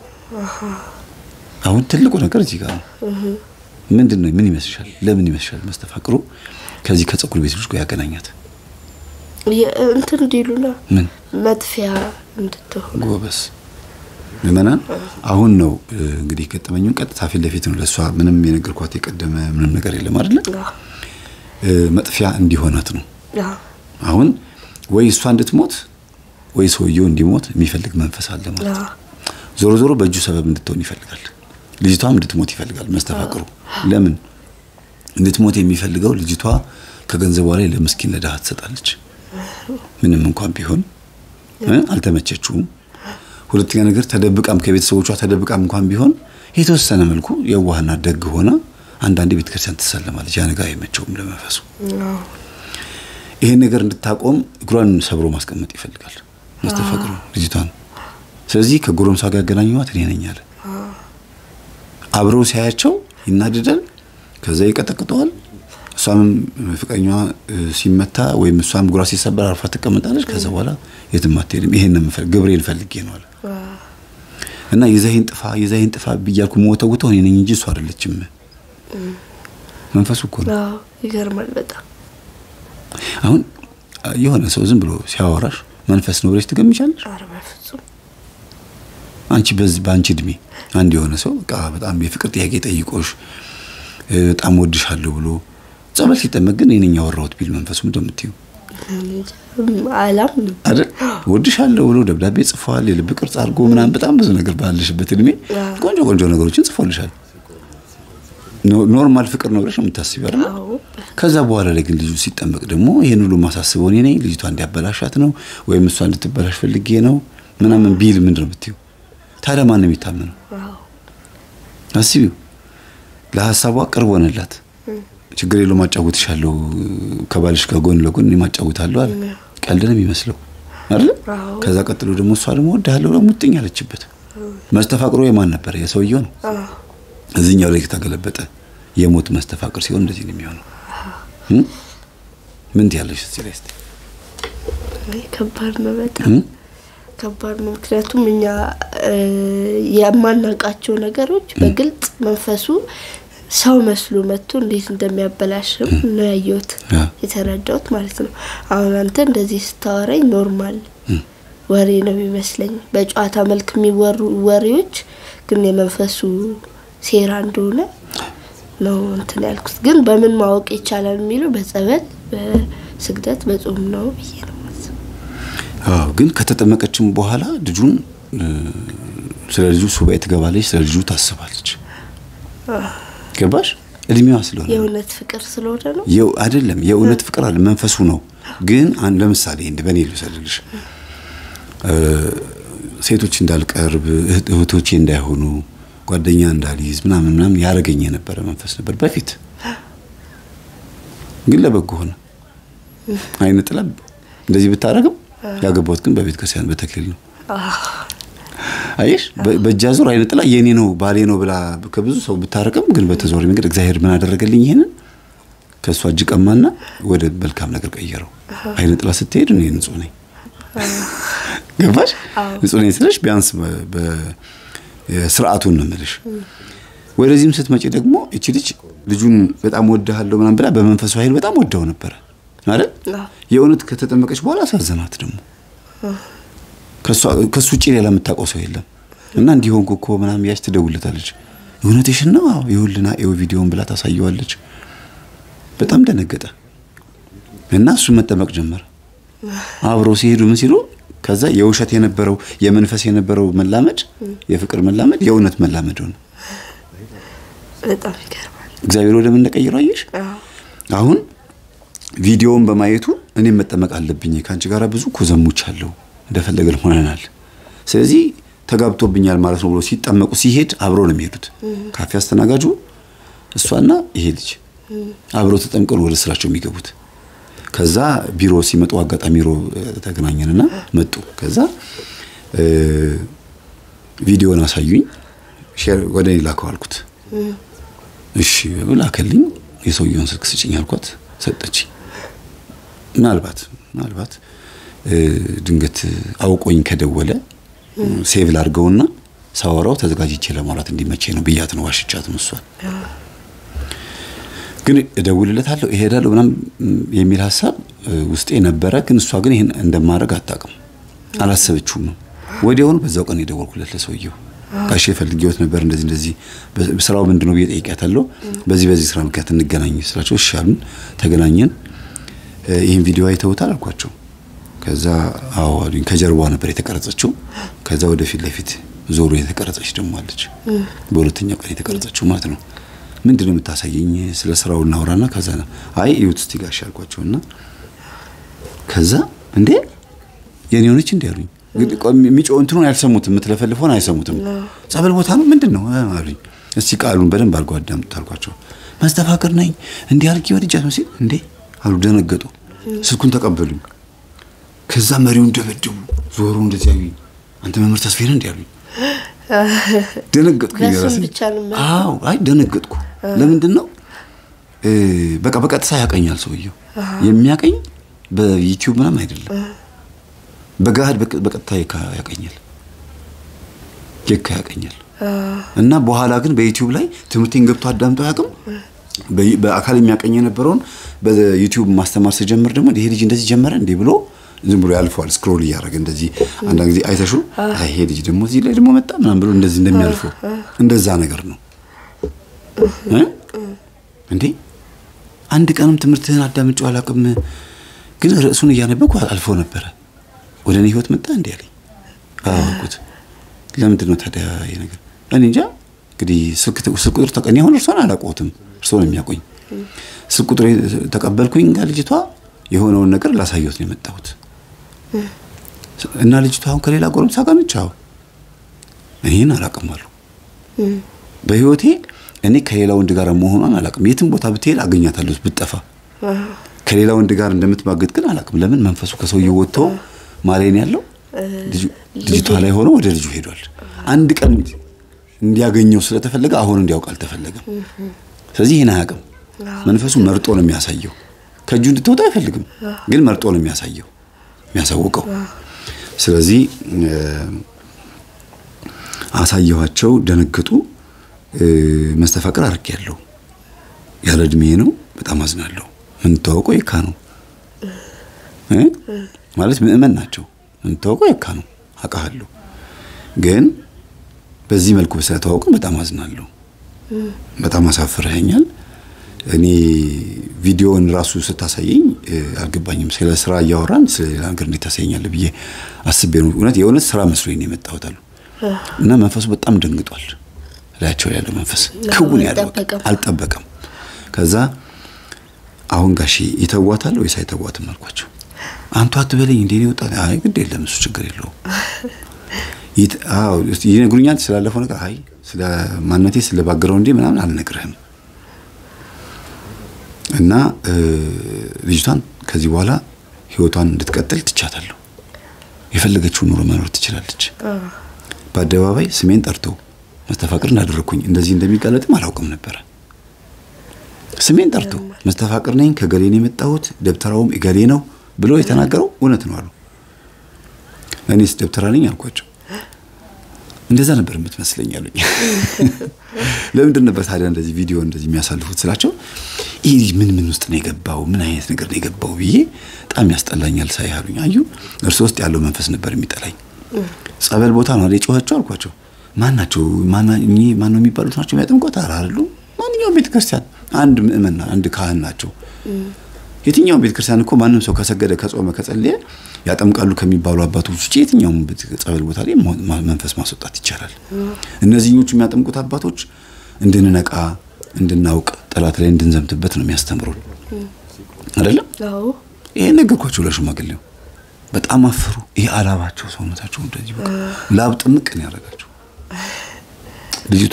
አሁን ትልቁ ነገር እዚህ ጋር ምንድነው ምን ይመስልሻል ለምን ይመስልሻል መስተፋቅሩ ከዚህ ከጸጉር ቤቱ ልጅ ጋር ያገናኛት እንትን ዲሉና ምን መጥፊያ እንድትሆን ጎበስ ለማናን አሁን ነው እንግዲህ ከተመኙን ቀጥታ ፊት ለፊት ነው ለሷ ምንም የነገርኳት የቀደመ ምንም ነገር የለም አይደል መጥፊያ እንዲሆናት ነው አሁን ወይ እሷ እንድትሞት ወይ ሰውየው እንዲሞት የሚፈልግ መንፈስ አለ ማለት ነው ዞሮ ዞሮ በእጁ ሰበብ እንድትሆን ይፈልጋል ልጅቷም እንድትሞት ይፈልጋል መስተፋቅሩ ለምን እንድትሞት የሚፈልገው ልጅቷ ከገንዘቧ ላይ ለምስኪን ለዳህ ትሰጣለች ምንም እንኳን ቢሆን አልተመቸችውም ሁለተኛ ነገር ተደብቃም ከቤተሰቦቿ ተደብቃም እንኳን ቢሆን የተወሰነ መልኩ የዋህና ደግ ሆና አንዳንዴ ቤተክርስቲያን ትሰለማለች ያ ነገር አይመቸውም ለመንፈሱ ይሄ ነገር እንድታቆም እግሯን ሰብሮ ማስቀመጥ ይፈልጋል መስተፋቅሩ ልጅቷን ስለዚህ ከጎረምሳ ጋር ያገናኙት እኔ ነኝ አለ አብረው ሲያያቸው ይናደዳል ከዛ ይቀጠቅጠዋል እሷም ፍቅረኛዋ ሲመታ ወይም እሷም ጉራ ሲሰበር አርፋ ተቀመጣለች ከዛ በኋላ የትም አትሄድም ይሄንን ገብርኤል ፈልጌ ነው አለ እና የዛይን ጥፋ ብያልኩ ሞተውተው እኔ ነኝ እንጂ እሷ አይደለችም መንፈሱ እኮ ነው ይገርማል በጣም አሁን የሆነ ሰው ዝም ብሎ ሲያወራሽ መንፈስ ነው ብለሽ ትገምቻለሽ አረፈጹም አንቺ በአንቺ እድሜ አንድ የሆነ ሰው በጣም የፍቅር ጥያቄ ጠይቆሽ በጣም ወድሻለሁ ብሎ ጸበል ሲጠመቅ ግን እኔን ያወራሁት ቢል መንፈሱ እንደምትዩ አላም አይደል ወድሻለሁ ብሎ ደብዳቤ ጽፏል የልብ ቅርጽ አድርጎ ምናምን በጣም ብዙ ነገር ባልሽበት እድሜ ቆንጆ ነገሮችን ጽፎልሻል ኖርማል ፍቅር ነው ብለሽ የምታስቢው አይደል ከዛ በኋላ ላይ ግን ልጁ ሲጠመቅ ደግሞ ይሄን ሁሉ ማሳስበው እኔ ነኝ ልጅቷ እንዲያበላሻት ነው ወይም እሷ እንድትበላሽ ፈልጌ ነው ምናምን ቢል ምንድነው የምትዩ ታዲያ ማን ነው የሚታመነው አስቢው ለሐሳቧ ቅርብ ሆነላት ችግር የለውም ማጫወትሻለሁ ከባልሽ ጋር ጎን ለጎን ማጫወታለሁ አለ ቀልድ ነው የሚመስለው አይደል ከዛ ቀጥሎ ደግሞ እሷ ደግሞ ወዳለው ለሙጥኝ አለችበት መስተፋቅሩ የማን ነበር የሰውየው ነው እዚህኛው ላይ ተገለበጠ የሞት መስተፋቅር ሲሆን እንደዚህ ነው የሚሆነው ምን ትያለሽ ስለዚህ ከባድ ነው በጣም ከባድ ነው ምክንያቱም እኛ የማናውቃቸው ነገሮች በግልጽ መንፈሱ ሰው መስሎ መጥቶ እንዴት እንደሚያበላሽም ነው ያየሁት የተረዳሁት ማለት ነው አሁን አንተ እንደዚህ ስታወራኝ ኖርማል ወሬ ነው የሚመስለኝ በጨዋታ መልክ የሚወሩ ወሬዎች ግን የመንፈሱ ሴራ እንደሆነ ነው እንትን ያልኩት ግን በምን ማወቅ ይቻላል የሚለው በጸበል በስግደት በጾም ነው ብዬ ነው ግን ከተጠመቀችም በኋላ ልጁን ስለልጁ ሱባኤ ትገባለች ስለልጁ ታስባለች ገባሽ እድሜዋ ስለሆነ የእውነት ፍቅር ስለሆነ ነው አይደለም የእውነት ፍቅር አይደለም መንፈሱ ነው ግን ለምሳሌ እንደ በኔ ልሰልልሽ ሴቶች እንዳልቀርብ እህቶቼ እንዳይሆኑ ጓደኛ እንዳልይዝ ምናምን ያረገኝ የነበረ መንፈስ ነበር በፊት ግን ለበጎ ሆነ አይነ ጥላ እንደዚህ ብታረግም ያገባሁት ግን በቤት ክርስቲያን በተክሊል ነው አይሽ በጃዙር አይነ ጥላ የኔ ነው ባሌ ነው ብላ ከብዙ ሰው ብታረቅም ግን በተዘዋዋሪ መንገድ እግዚአብሔር ምን አደረገልኝ ይሄንን ከሷ እጅ ቀማና ወደ መልካም ነገር ቀየረው አይነ ጥላ ስትሄድ ነው ንጹህ ነኝ ገባሽ ንጹህ ነኝ ስለሽ ቢያንስ በስርዓቱን ነው የምልሽ ወደዚህም ስትመጪ ደግሞ እቺ ልጁን በጣም ወደሃለሁ ምናምን ብላ በመንፈሱ ኃይል በጣም ወደው ነበር አይደል የእውነት ከተጠመቀች በኋላ አሳዘናት ደግሞ ከሱ ውጪ ሌላ የምታውቀው ሰው የለም እና እንዲሆንኩ እኮ ምናምን ያች ትደውልታለች እውነትሽን ነው ይሁልና ቪዲዮን ብላ ታሳየዋለች በጣም ደነገጠ እና እሱ መጠመቅ ጀመረ አብረው ሲሄዱ ምን ሲሉ ከዛ የውሸት የነበረው የመንፈስ የነበረው መላመድ የፍቅር መላመድ የእውነት መላመድ ሆነ በጣም ይገርማል እግዚአብሔር ወደ ምን እንደቀየረው አየሽ አሁን ቪዲዮን በማየቱ እኔም መጠመቅ አለብኝ ካንቺ ጋር ብዙ ኮዘሙች አለው እንደፈለገን ሆነናል ስለዚህ ተጋብቶብኛል ማለት ነው ብሎ ሲጠመቁ ሲሄድ አብረው ነው የሚሄዱት ካፌ አስተናጋጁ እሷና ይሄ ልጅ አብረው ተጠምቀው ወደ ስራቸው የሚገቡት ከዛ ቢሮ ሲመጡ አጋጣሚ ቢሮ ተገናኘንና መጡ ከዛ ቪዲዮን አሳዩኝ ሼር ወደኔ ላከው አልኩት እሺ ላከልኝ የሰውየውን ስልክ ስጭኝ አልኳት ሰጠች ምናልባት ድንገት አውቆኝ ከደወለ ሴቭ ላድርገውና ሳወራው ተዘጋጅቼ ለማውራት እንዲመቸኝ ነው ብያት ነው ዋሽቻት ነው እሷ ግን እደውልለታለሁ እሄዳለሁ ምናምን የሚል ሐሳብ ውስጤ ነበረ ግን እሷ ግን ይሄን እንደማረግ አጣቀም አላሰበችውም ነው ወዲያውኑ በዛው ቀን የደወልኩለት ለሰውየው ጋሼ ፈልጊዎት ነበር እንደዚህ በስራው ምንድነው በየጠይቃታለሁ በዚህ ስራ ምክንያት እንገናኝ ስላቸው እሺ አሉን ተገናኘን ይሄን ቪዲዮ አይተውታል አልኳቸው ከዛ አዋሪን ከጀርባው ነበር የተቀረጸችው ከዛ ወደ ፊት ለፊት ዞሮ የተቀረጸች ደሞ አለች በሁለተኛው ቀን የተቀረጸችው ማለት ነው ምንድነው የምታሳየኝ ስለ ስራው እናወራና ከዛ አይ እዩት እስቲ ጋሽ አልኳቸውና ከዛ እንዴ የኔ ሆነች እንዴ አሉኝ ሚጮ እንትኑን ያልሰሙትም ምትለፈልፎን አይሰሙትም ጸበል ቦታ ነው ምንድነው አሉኝ እስቲ ቃሉን በደንብ አድርገው አዳምጡ አልኳቸው ማስተፋከር ነኝ እንዴ አልኪ ወድጃት ነው ሲል እንዴ አሉ ደነገጡ ስልኩን ተቀበሉኝ ከዛ መሪውን ደበደቡ ዞሮ እንደዚህ ያዩኝ አንተ መምህር ተስፋዬ ነህ እንዴ አሉኝ ደነገጥኩ ይራስ አዎ አይ ደነገጥኩ ለምንድነው በቃ በቀጥታ ያቀኛል ሰውየው የሚያቀኝ በዩቲዩብ ምናምን አይደለም በጋድ በቀጥታ ያቀኛል ያቀኛል እና በኋላ ግን በዩቲዩብ ላይ ትምህርቴን ገብቶ አዳምጦ ያቀም በአካል የሚያቀኝ የነበረውን በዩቲዩብ ማስተማር ሲጀምር ደግሞ ይሄ ልጅ እንደዚህ ጀመረ እንዴ ብሎ ዝም ብሎ ያልፋል ስክሮል ያደረገ እንደዚህ አንድ ጊዜ አይተሹ አይ ይሄ ልጅ ደግሞ እዚህ ላይ ደግሞ መጣ ምናምን ብሎ እንደዚህ እንደሚያልፈው እንደዛ ነገር ነው እንዴ አንድ ቀንም ትምህርትህን አዳምጬው አላቀም ግን ርዕሱን እያነበብኩ አልፎ ነበር ወደኔ ህይወት መጣ እንዴ አለኝ አውቁት ለምንድነው ታዲያ ይሄ ነገር እኔ እንጃ እንግዲህ ስልክ ቁጥር ተቀኝ ሆነ እርሶን አላቆትም እርሶን የሚያቆኝ ስልክ ቁጥር ተቀበልኩኝ ጋር ልጅቷ የሆነውን ነገር ላሳየው ነው የመጣሁት እና ልጅቷ አሁን ከሌላ ጎረምሳ ጋር ነች እኔን አላቀማሉ በህይወቴ እኔ ከሌላ ወንድ ጋር መሆኗን አላቀም የትም ቦታ ብትሄድ አገኛታለሁ ብትጠፋ ከሌላ ወንድ ጋር እንደምትማገጥ ግን አላቀም ለምን መንፈሱ ከሰውየው ወጥቶ ማለኝ ያለው ልጅቷ ላይ ሆኖ ወደ ልጁ ሄዷል አንድ ቀን እንዲያገኘው ስለተፈለገ አሁን እንዲያውቅ አልተፈለገም ስለዚህ ይሄን አያቀም መንፈሱ መርጦ ነው የሚያሳየው ከጁ እንድትወጣ አይፈልግም ግን መርጦ ነው የሚያሳውቀው ስለዚህ አሳየዋቸው ደነገጡ መስተፋቅር አርቄያለሁ ያለ እድሜ ነው በጣም አዝናለሁ ምን ተወቀው ይካ ነው ማለት ምእመን ናቸው ምን ተወቀው ይካ ነው አቃለሁ ግን በዚህ መልኩ ስለተዋወቀ በጣም አዝናለሁ በጣም አሳፍረኛል እኔ ቪዲዮን ራሱ ስታሳየኝ አልገባኝም ስለ ስራ ያወራን ስለ ነገር እንድታሳየኛል ብዬ አስቤ ነው የሆነ ስራ መስሎኝ ነው የመጣሁት አሉ እና መንፈሱ በጣም ደንግጧል ላያቸው ያለው መንፈስ ከውን ያለው አልጠበቀም ከዛ አሁን ጋሺ ይተዋታል ወይስ አይተዋትም አልኳቸው አንተ አትበለኝ እንዴ ነው ወጣ አይ ግድ የለም እሱ ችግር የለው ይነግሩኛል ስላለፈው ነገር አይ ስለ ማንነቴ ስለ ባግራውንዴ ምናምን አልነግርህም እና ልጅቷን ከዚህ በኋላ ህይወቷን እንድትቀጥል ትቻታለሁ የፈለገችው ኑሮ መኖር ትችላለች በአደባባይ ስሜን ጠርቶ መስተፋቅር እንዳደረኩኝ እንደዚህ እንደሚቀለጥም አላውቅም ነበር ስሜን ጠርቶ መስተፋቅር ነኝ ከገሌ ነው የመጣሁት ደብተራውም ገሌ ነው ብሎ የተናገረው እውነት ነው አሉ እኔስ ደብተራ ነኝ አልኳቸው እንደዛ ነበር የምትመስለኝ አሉኝ ለምን ነበር ታዲያ እንደዚህ ቪዲዮ እንደዚህ የሚያሳልፉት ስላቸው ይሄ ምን ውስጥ ነው የገባው ምን አይነት ነገር ነው የገባው ብዬ በጣም ያስጠላኛል ሳይሃሉኝ አዩ እርሱ ውስጥ ያለው መንፈስ ነበር የሚጠላኝ ጸበል ቦታ ነው ለጮኸቸው አልኳቸው ማናቸው ማን ነው የሚባሉት ናቸው የሚያጠምቁት አራሉ ማንኛውም ቤተክርስቲያን አንድ ምእመን አንድ ካህን ናቸው የትኛውም ቤተክርስቲያን እኮ ማንንም ሰው ከሰገደ ከጾመ ከጸለየ ያጠምቃሉ ከሚባሉ አባቶች ውጪ የትኛውም ጸበል ቦታ ላይ መንፈስ ማስወጣት ይቻላል እነዚህኞቹ የሚያጠምቁት አባቶች እንድንነቃ እንድናውቅ ጠላት ላይ እንድንዘምትበት ነው የሚያስተምሩን አይደለም አዎ ይሄ ነገርኳቸው ለሽማግሌው በጣም አፈሩ ይሄ አላባቸው ሰውነታቸው እንደዚህ በቃ ላብ ጥምቅ ነው ያደረጋቸው ልጅቷ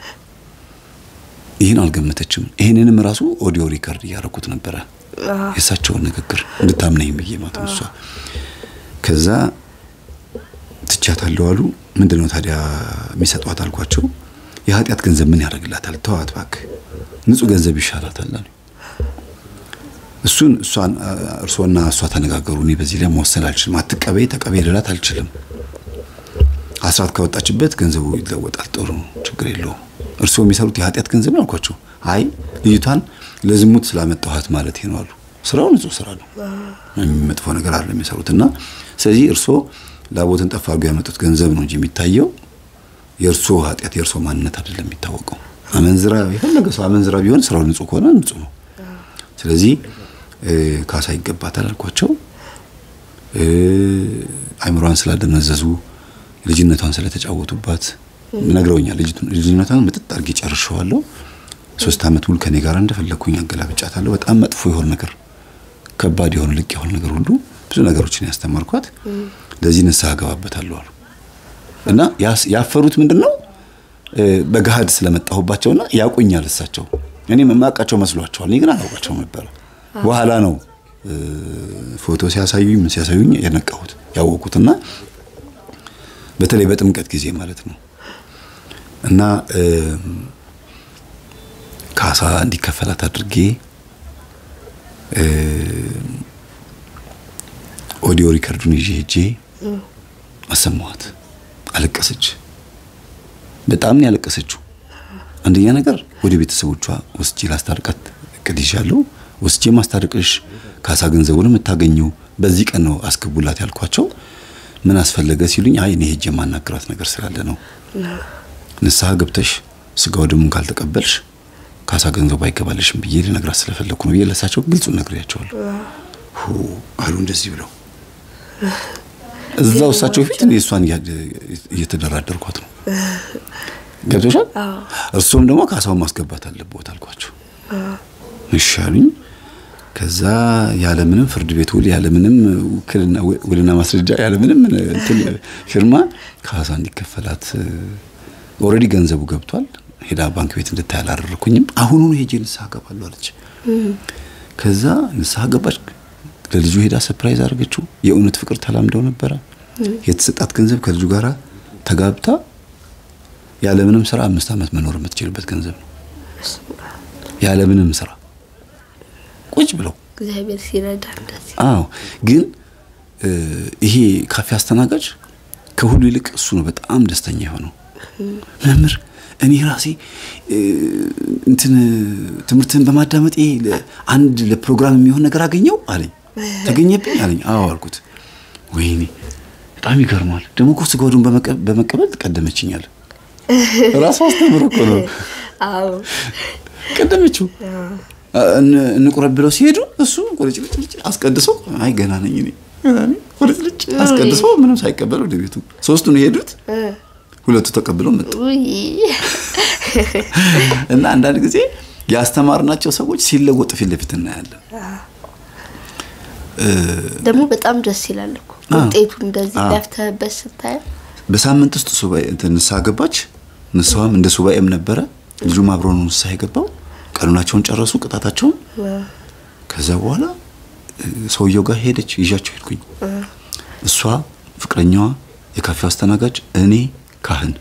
ይሄን አልገመተችም ይሄንንም ራሱ ኦዲዮ ሪከርድ ያደረኩት ነበር የሳቸው ንግግር እንድታምነኝ ብዬ ማለት ነው እሷ ከዛ ትቻታለሁ አሉ ምንድነው ታዲያ የሚሰጧት አልኳቸው የኃጢያት ገንዘብ ምን ያደርግላታል ተዋት ባክ ንጹህ ገንዘብ ይሻላታል አሉ እሷን እርሶና እሷ ተነጋገሩኝ በዚህ ላይ መወሰን አልችልም አትቀበይ ተቀበይ ልላት አልችልም አስራት ካወጣችበት ገንዘቡ ይለወጣል ጥሩ ችግር የለውም እርሶ የሚሰሩት የኃጢያት ገንዘብ ነው አልኳቸው አይ ልጅቷን ለዝሙት ስላመጣኋት ማለት ነው አሉ ስራው ንጹህ ስራ ነው መጥፎ ነገር አይደለም የሚሰሩትና ስለዚህ እርሶ ላቦትን ጠፋርጉ ያመጡት ገንዘብ ነው እንጂ የሚታየው የእርሶ ኃጢያት የእርሶ ማንነት አይደለም የሚታወቀው አመንዝራ የፈለገ ሰው አመንዝራ ቢሆን ስራው ንጹህ ከሆነ ንጹህ ነው ስለዚህ ካሳ ይገባታል አልኳቸው አይምሯን ስላደነዘዙ ልጅነቷን ስለተጫወቱባት ነግረውኛል ልጅነቷን መጥጥ አርጌ ጨርሻለሁ 3 አመት ሙሉ ከኔ ጋር እንደፈለኩኝ አገላብጫታለሁ በጣም መጥፎ ይሆን ነገር ከባድ ይሆን ልቅ ይሆን ነገር ሁሉ ብዙ ነገሮችን ያስተማርኳት ለዚህ ንስሐ ገባበታለሁ አሉ እና ያፈሩት ምንድነው በጋድ ስለመጣሁባቸውና ያቆኛል እሳቸው እኔ መማቃቸው መስሏቸዋል እኔ ግን አላውቃቸው ነበር በኋላ ነው ፎቶ ሲያሳዩኝ ምን ሲያሳዩኝ የነቃሁት ያወቁትና በተለይ በጥምቀት ጊዜ ማለት ነው እና ካሳ እንዲከፈላት አድርጌ ኦዲዮ ሪከርዱን ይዤ ሄጄ አሰማኋት አለቀሰች በጣም ነው ያለቀሰችው አንደኛ ነገር ወደ ቤተሰቦቿ ወስጄ ላስታርቃት ቅድሻለሁ ወስጄ ማስታርቅሽ ካሳ ገንዘቡን የምታገኘው በዚህ ቀን ነው አስገቡላት ያልኳቸው ምን አስፈለገ ሲሉኝ አይ እኔ ሄጄ ማናገራት ነገር ስላለ ነው ንስሐ ገብተሽ ስጋው ደሙን ካልተቀበልሽ ካሳ ገንዘቡ አይገባልሽም ብዬ ልነግራት ስለፈለኩ ነው ይለሳቸው ግልጹ ነግሬያቸዋለሁ አሉ እንደዚህ ብለው እዛው እሳቸው ፊት ነው እሷን እየተደራደርኳት ነው ገብቶሻል እርሱም ደግሞ ካሳውን ማስገባት አለበት አልኳቸው እሺ ከዛ ያለ ምንም ፍርድ ቤት ውል ያለ ምንም ውልና ማስረጃ ያለ ምንም ፊርማ ካሳ እንዲከፈላት ኦሬዲ ገንዘቡ ገብቷል ሄዳ ባንክ ቤት እንድታያል አደረኩኝም አሁኑኑ ሄጄ ንስሐ ገባለሁ አለች ከዛ ንስሐ ገባች ለልጁ ሄዳ ሰርፕራይዝ አድርገችው የእውነት ፍቅር ተላምደው ነበር የተሰጣት ገንዘብ ከልጁ ጋራ ተጋብታ ያለ ምንም ስራ 5 አመት መኖር የምትችልበት ገንዘብ ነው ያለ ምንም ስራ ቁጭ ብለው እግዚአብሔር ሲረዳ እንደዚህ ግን ይሄ ካፌ አስተናጋጅ ከሁሉ ይልቅ እሱ ነው በጣም ደስተኛ የሆነው መምህር እኔ ራሴ ትምህርትን በማዳመጥ አንድ ለፕሮግራም የሚሆን ነገር አገኘው አለኝ ተገኘብኝ አለኝ አልኩት ወይኔ በጣም ይገርማል ደሞ እኮ ስጋውን በመቀበል ተቀደመችኛል ራስ አስተምሮ እኮ ነው ቀደመችው እንቁረብለው ሲሄዱ እሱ ቆልጭልጭ አስቀድሶ አይ ገና ነኝ እኔ ቆልጭልጭ አስቀድሶ ምንም ሳይቀበል ወደ ቤቱ ሶስቱን ሄዱት ሁለቱ ተቀብለው መጡ እና አንዳንድ ጊዜ ያስተማርናቸው ሰዎች ሲለወጡ ፊት ለፊት እናያለን። ደግሞ በጣም ደስ ይላል እኮ ውጤቱ እንደዚህ ለፍተህበት ስታይ። በሳምንት ውስጥ ሱባኤ ንስሐ ገባች። ንስሐም እንደ ሱባኤም ነበረ። ልጁም አብሮ ነው ንስሐ የገባው። ቀኑናቸውን ጨረሱ ቅጣታቸውን። ከዛ በኋላ ሰውየው ጋር ሄደች፣ ይዣቸው ሄድኩኝ። እሷ ፍቅረኛዋ፣ የካፌው አስተናጋጅ፣ እኔ ካህን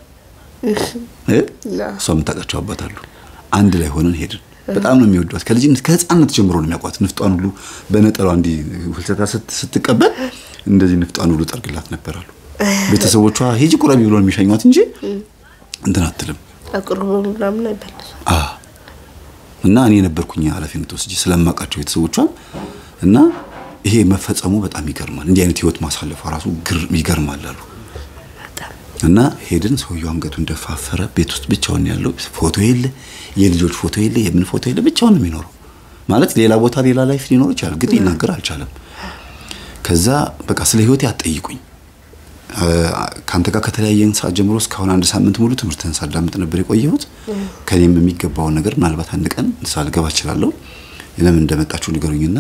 እሷ የምታውቃቸው አባት አሉ። አንድ ላይ ሆነን ሄድን። በጣም ነው የሚወዷት። ከልጅነት ከህፃንነት ጀምሮ ነው የሚያውቋት። ንፍጧን ሁሉ በነጠሏ እንዲ ፍልሰታ ስትቀበል እንደዚህ ንፍጧን ሁሉ ጠርግላት ነበር አሉ። ቤተሰቦቿ ሂጂ ቁረቢ ብሎ የሚሸኙት እንጂ እንትን አትልም። አቅርቦ ምናምን አይበልስ። እና እኔ ነበርኩኝ ኃላፊነት ወስጄ ስለማውቃቸው ቤተሰቦቿን እና ይሄ መፈጸሙ በጣም ይገርማል። እንዲህ አይነት ህይወት ማሳለፉ ራሱ ይገርማል አሉ። እና ሄድን። ሰውየው አንገቱን ደፋፈረ። ቤት ውስጥ ብቻውን ያለው ፎቶ የለ፣ የልጆች ፎቶ የለ፣ የምን ፎቶ የለ፣ ብቻውን ነው የሚኖረው። ማለት ሌላ ቦታ ሌላ ላይፍ ሊኖር ይችላል፣ ግን ይናገር አልቻለም። ከዛ በቃ ስለ ህይወቴ አትጠይቁኝ፣ ካንተ ጋር ከተለያየን ሰዓት ጀምሮ እስካሁን አንድ ሳምንት ሙሉ ትምህርትን ሳዳምጥ ነበር የቆየሁት። ከኔም የሚገባው ነገር ምናልባት አንድ ቀን ሳልገባ እችላለሁ። ለምን እንደመጣችሁ ንገሩኝና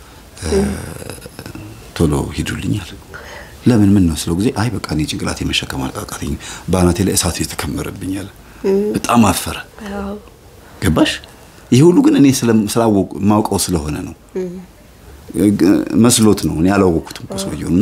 ቶሎ ሂዱልኛል። ለምን ምን ነው ስለው ጊዜ አይ በቃ እኔ ጭንቅላቴ መሸከም አልቃቃተኝ፣ ባናቴ ላይ እሳት የተከመረብኛል። በጣም አፈረ። ገባሽ? ይሄ ሁሉ ግን እኔ ስላወቁ ማውቀው ስለሆነ ነው መስሎት ነው። እኔ አላወቁትም ከሰውየውና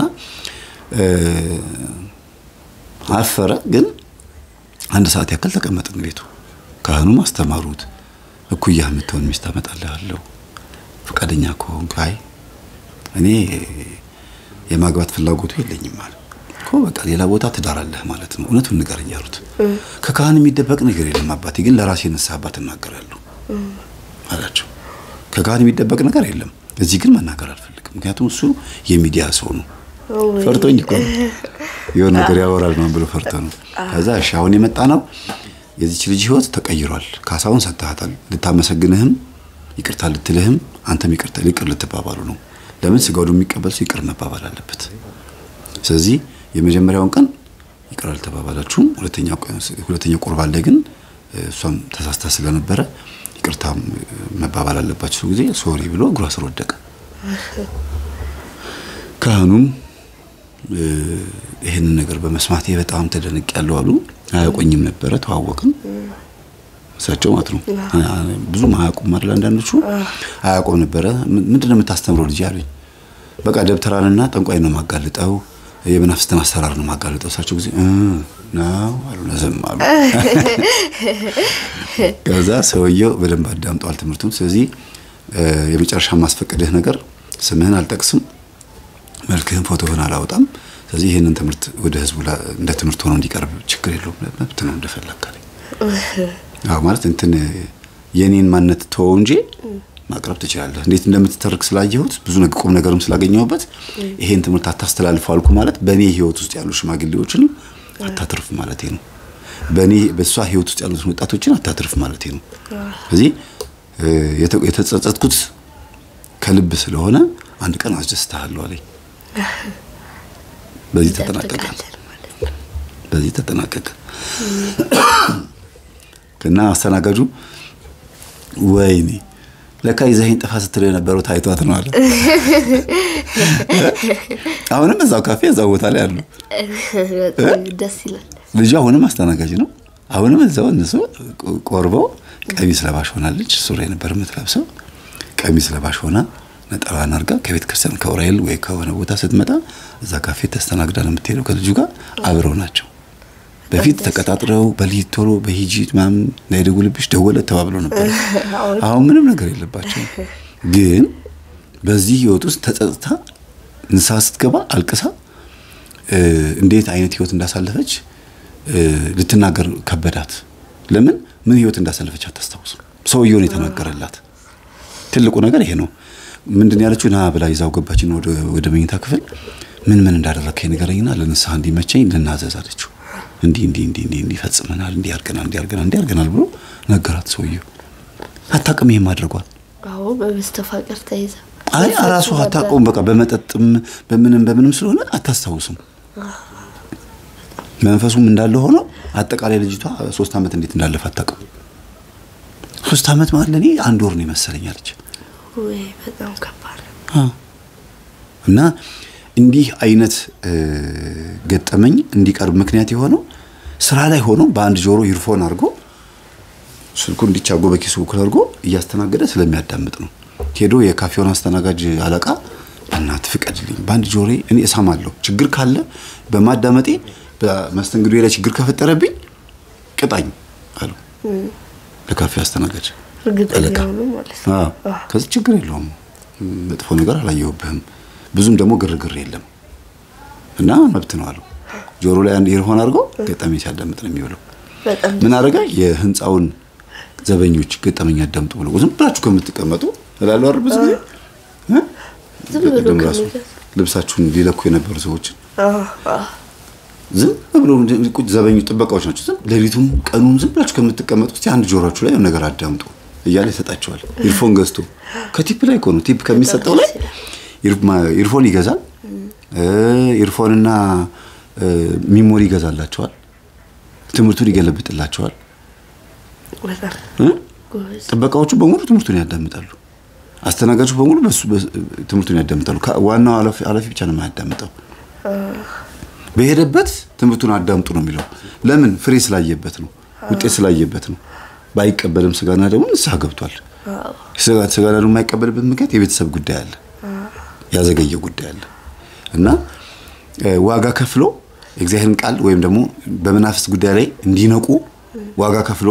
አፈረ። ግን አንድ ሰዓት ያክል ተቀመጥን ቤቱ። ካህኑም አስተማሩት። እኩያ የምትሆን ሚስት አመጣልሃለሁ ፈቃደኛ ከሆንክ። አይ እኔ የማግባት ፍላጎቱ የለኝም ማለት እኮ በቃ ሌላ ቦታ ትዳራለህ ማለት ነው። እውነቱን ንገረኝ አሉት። ከካህን የሚደበቅ ነገር የለም አባቴ፣ ግን ለራሴ ንስሐ አባት እናገራለሁ አላቸው። ከካህን የሚደበቅ ነገር የለም፣ እዚህ ግን መናገር አልፈልግም። ምክንያቱም እሱ የሚዲያ ሰው ነው። ፈርቶኝ እኮ የሆነ ነገር ያወራል ነው ብሎ ፈርቶ ነው። ከዛ እሺ አሁን የመጣ ነው የዚች ልጅ ህይወት ተቀይሯል። ካሳውን ሰጣታል። ልታመሰግንህም ይቅርታ ልትልህም አንተም ይቅርታ ልትባባሉ ነው። ለምን ስጋው የሚቀበል ሰው ይቅር መባባል አለበት። ስለዚህ የመጀመሪያውን ቀን ይቅር አልተባባላችሁም። ሁለተኛው ቁርባን ላይ ግን እሷም ተሳስታ ስለነበረ ይቅርታ መባባል አለባችሁ ጊዜ ሶሪ ብሎ እግሯ ስር ወደቀ። ካህኑም ይሄን ነገር በመስማቴ በጣም ተደነቅያለሁ አሉ። አያውቁኝም ነበር፣ ተዋወቅን። እሳቸው ማለት ነው ብዙ ማያውቁም አይደል? አንዳንዶቹ አያውቁም ነበር። ምንድነው የምታስተምረው ልጅ አሉኝ። በቃ ደብተራንና ጠንቋይ ነው ማጋልጠው፣ የመናፍስትን አሰራር ነው ማጋልጠው። እሳቸው ጊዜ ነው አሉ። ለዘም አሉ። ከዛ ሰውየው በደንብ አዳምጧል ትምህርቱን። ስለዚህ የመጨረሻ ማስፈቀድህ ነገር ስምህን አልጠቅስም፣ መልክህን ፎቶህን አላወጣም። ስለዚህ ይሄንን ትምህርት ወደ ህዝቡ እንደ ትምህርት ሆኖ እንዲቀርብ ችግር የለውም፣ መብት ነው እንደፈለካለ። አዎ ማለት እንትን የኔን ማንነት ተወው እንጂ ማቅረብ ትችላለህ። እንዴት እንደምትተርክ ስላየሁት ብዙ ነገር ቁም ነገርም ስላገኘሁበት ይሄን ትምህርት አታስተላልፈው አልኩ። ማለት በኔ ህይወት ውስጥ ያሉ ሽማግሌዎችን አታትርፍ ማለቴ ነው። በሷ ህይወት ውስጥ ያሉት ወጣቶችን አታትርፍ ማለቴ ነው። ስለዚህ የተጸጸትኩት ከልብ ስለሆነ አንድ ቀን አስደስታለሁ አለኝ። በዚህ ተጠናቀቀ። ከና አስተናጋጁ ወይኔ ለካ ይዘኸኝ ጥፋ ስትለው የነበረው ታይቷት ነው አለ። አሁንም እዛው ካፌ እዛው ቦታ ላይ አሉ። ደስ ይላል። ልጅ አሁንም አስተናጋጅ ነው። አሁንም እዛው እነሱ ቆርበው ቀሚስ ለባሽ ሆናለች። ሱሪ ነበር የምትለብሰው። ቀሚስ ለባሽ ሆና ነጠላዋን አድርጋ ከቤተ ክርስቲያን ከኡራኤል ወይ ከሆነ ቦታ ስትመጣ እዛ ካፌ ተስተናግዳ ነው የምትሄደው። ከልጁ ጋር አብረው ናቸው። በፊት ተቀጣጥረው በሊት ቶሎ በሂጂት ማም ለይደውልብሽ ደወለ ተባብለው ነበር። አሁን ምንም ነገር የለባቸው። ግን በዚህ ህይወት ውስጥ ተጸጽታ ንስሐ ስትገባ አልቅሳ እንዴት አይነት ህይወት እንዳሳለፈች ልትናገር ከበዳት። ለምን ምን ህይወት እንዳሳለፈች አታስታውስም። ሰውየው ነው የተናገረላት። ትልቁ ነገር ይሄ ነው። ምንድን ያለችው ና ብላ ይዛው ገባችን ወደ መኝታ ክፍል። ምን እንዳደረከኝ ንገረኝና ለንስሐ እንዲመቸኝ ልናዘዝ አለችው። እንዲ ፈጽመናል፣ እንዲ ያርገናል ብሎ ነገራት። ሰውየው አታውቅም ይሄን ማድረጓል። አዎ በመስተፋቀር ተይዛ አይ አራሱ አታውቅም። በቃ በመጠጥም በምንም ስለሆነ አታስታውስም። መንፈሱም እንዳለ ሆኖ አጠቃላይ ልጅቷ 3 አመት እንዴት እንዳለፈ አታውቅም። 3 አመት ማለት ለኔ 1 ወር ነው ይመስለኝ አለች ወይ በጣም ከባድ እና እንዲህ አይነት ገጠመኝ እንዲቀርብ ምክንያት የሆነው ስራ ላይ ሆኖ በአንድ ጆሮ ኢርፎን አድርጎ ስልኩን እንዲቻጎ በኪሱ አድርጎ እያስተናገደ ስለሚያዳምጥ ነው ሄዶ የካፌውን አስተናጋጅ አለቃ እናት ፍቀድልኝ በአንድ ጆሬ እኔ እሰማለሁ ችግር ካለ በማዳመጤ በመስተንግዶ ላይ ችግር ከፈጠረብኝ ቅጣኝ አሉ ለካፌ አስተናጋጅ እርግጠኛ ነው ማለት ነው ከዚህ ችግር የለውም መጥፎ ነገር አላየሁብህም ብዙም ደግሞ ግርግር የለም እና መብት ነው አሉ ጆሮ ላይ አንድ ኢርፎን አድርጎ ገጠመኝ ሲያዳምጥ ነው የሚውለው ምን አረጋ የህንጻውን ዘበኞች ገጠመኝ ያዳምጡ ብሎ ዝም ብላችሁ ከምትቀመጡ እላለሁ አይደል ብዙ ጊዜ ዝም ብሎ ልብሳችሁን ሊለኩ የነበሩ ሰዎች ዝም ብሎ ቁጭ ዘበኙ ጥበቃዎች ናቸው ዝም ለሊቱም ቀኑን ዝም ብላችሁ ከምትቀመጡ እስቲ አንድ ጆሮአችሁ ላይ ነገር አዳምጡ እያለ ይሰጣቸዋል ኢርፎን ገዝቶ ከቲፕ ላይ ቆኑ ቲፕ ከሚሰጠው ላይ ኢርፎን ይገዛል ኢርፎንና ሚሞሪ ይገዛላቸዋል ትምርቱን ይገለብጥላቸዋል ጥበቃዎቹ በሙሉ ትምርቱን ያዳምጣሉ አስተናጋጆቹ በሙሉ በሱ ትምርቱን ያዳምጣሉ ዋናው አላፊ ብቻ ነው የማያዳምጠው በሄደበት ትምርቱን አዳምጡ ነው የሚለው ለምን ፍሬ ስላየበት ነው ውጤት ስላየበት ነው ባይቀበልም ስጋና ደግሞ ንስሐ ገብቷል ስጋና ደግሞ የማይቀበልበት ምክንያት የቤተሰብ ጉዳይ አለ ያዘገየ ጉዳይ አለ እና ዋጋ ከፍሎ እግዚአብሔርን ቃል ወይም ደግሞ በመናፍስት ጉዳይ ላይ እንዲነቁ ዋጋ ከፍሎ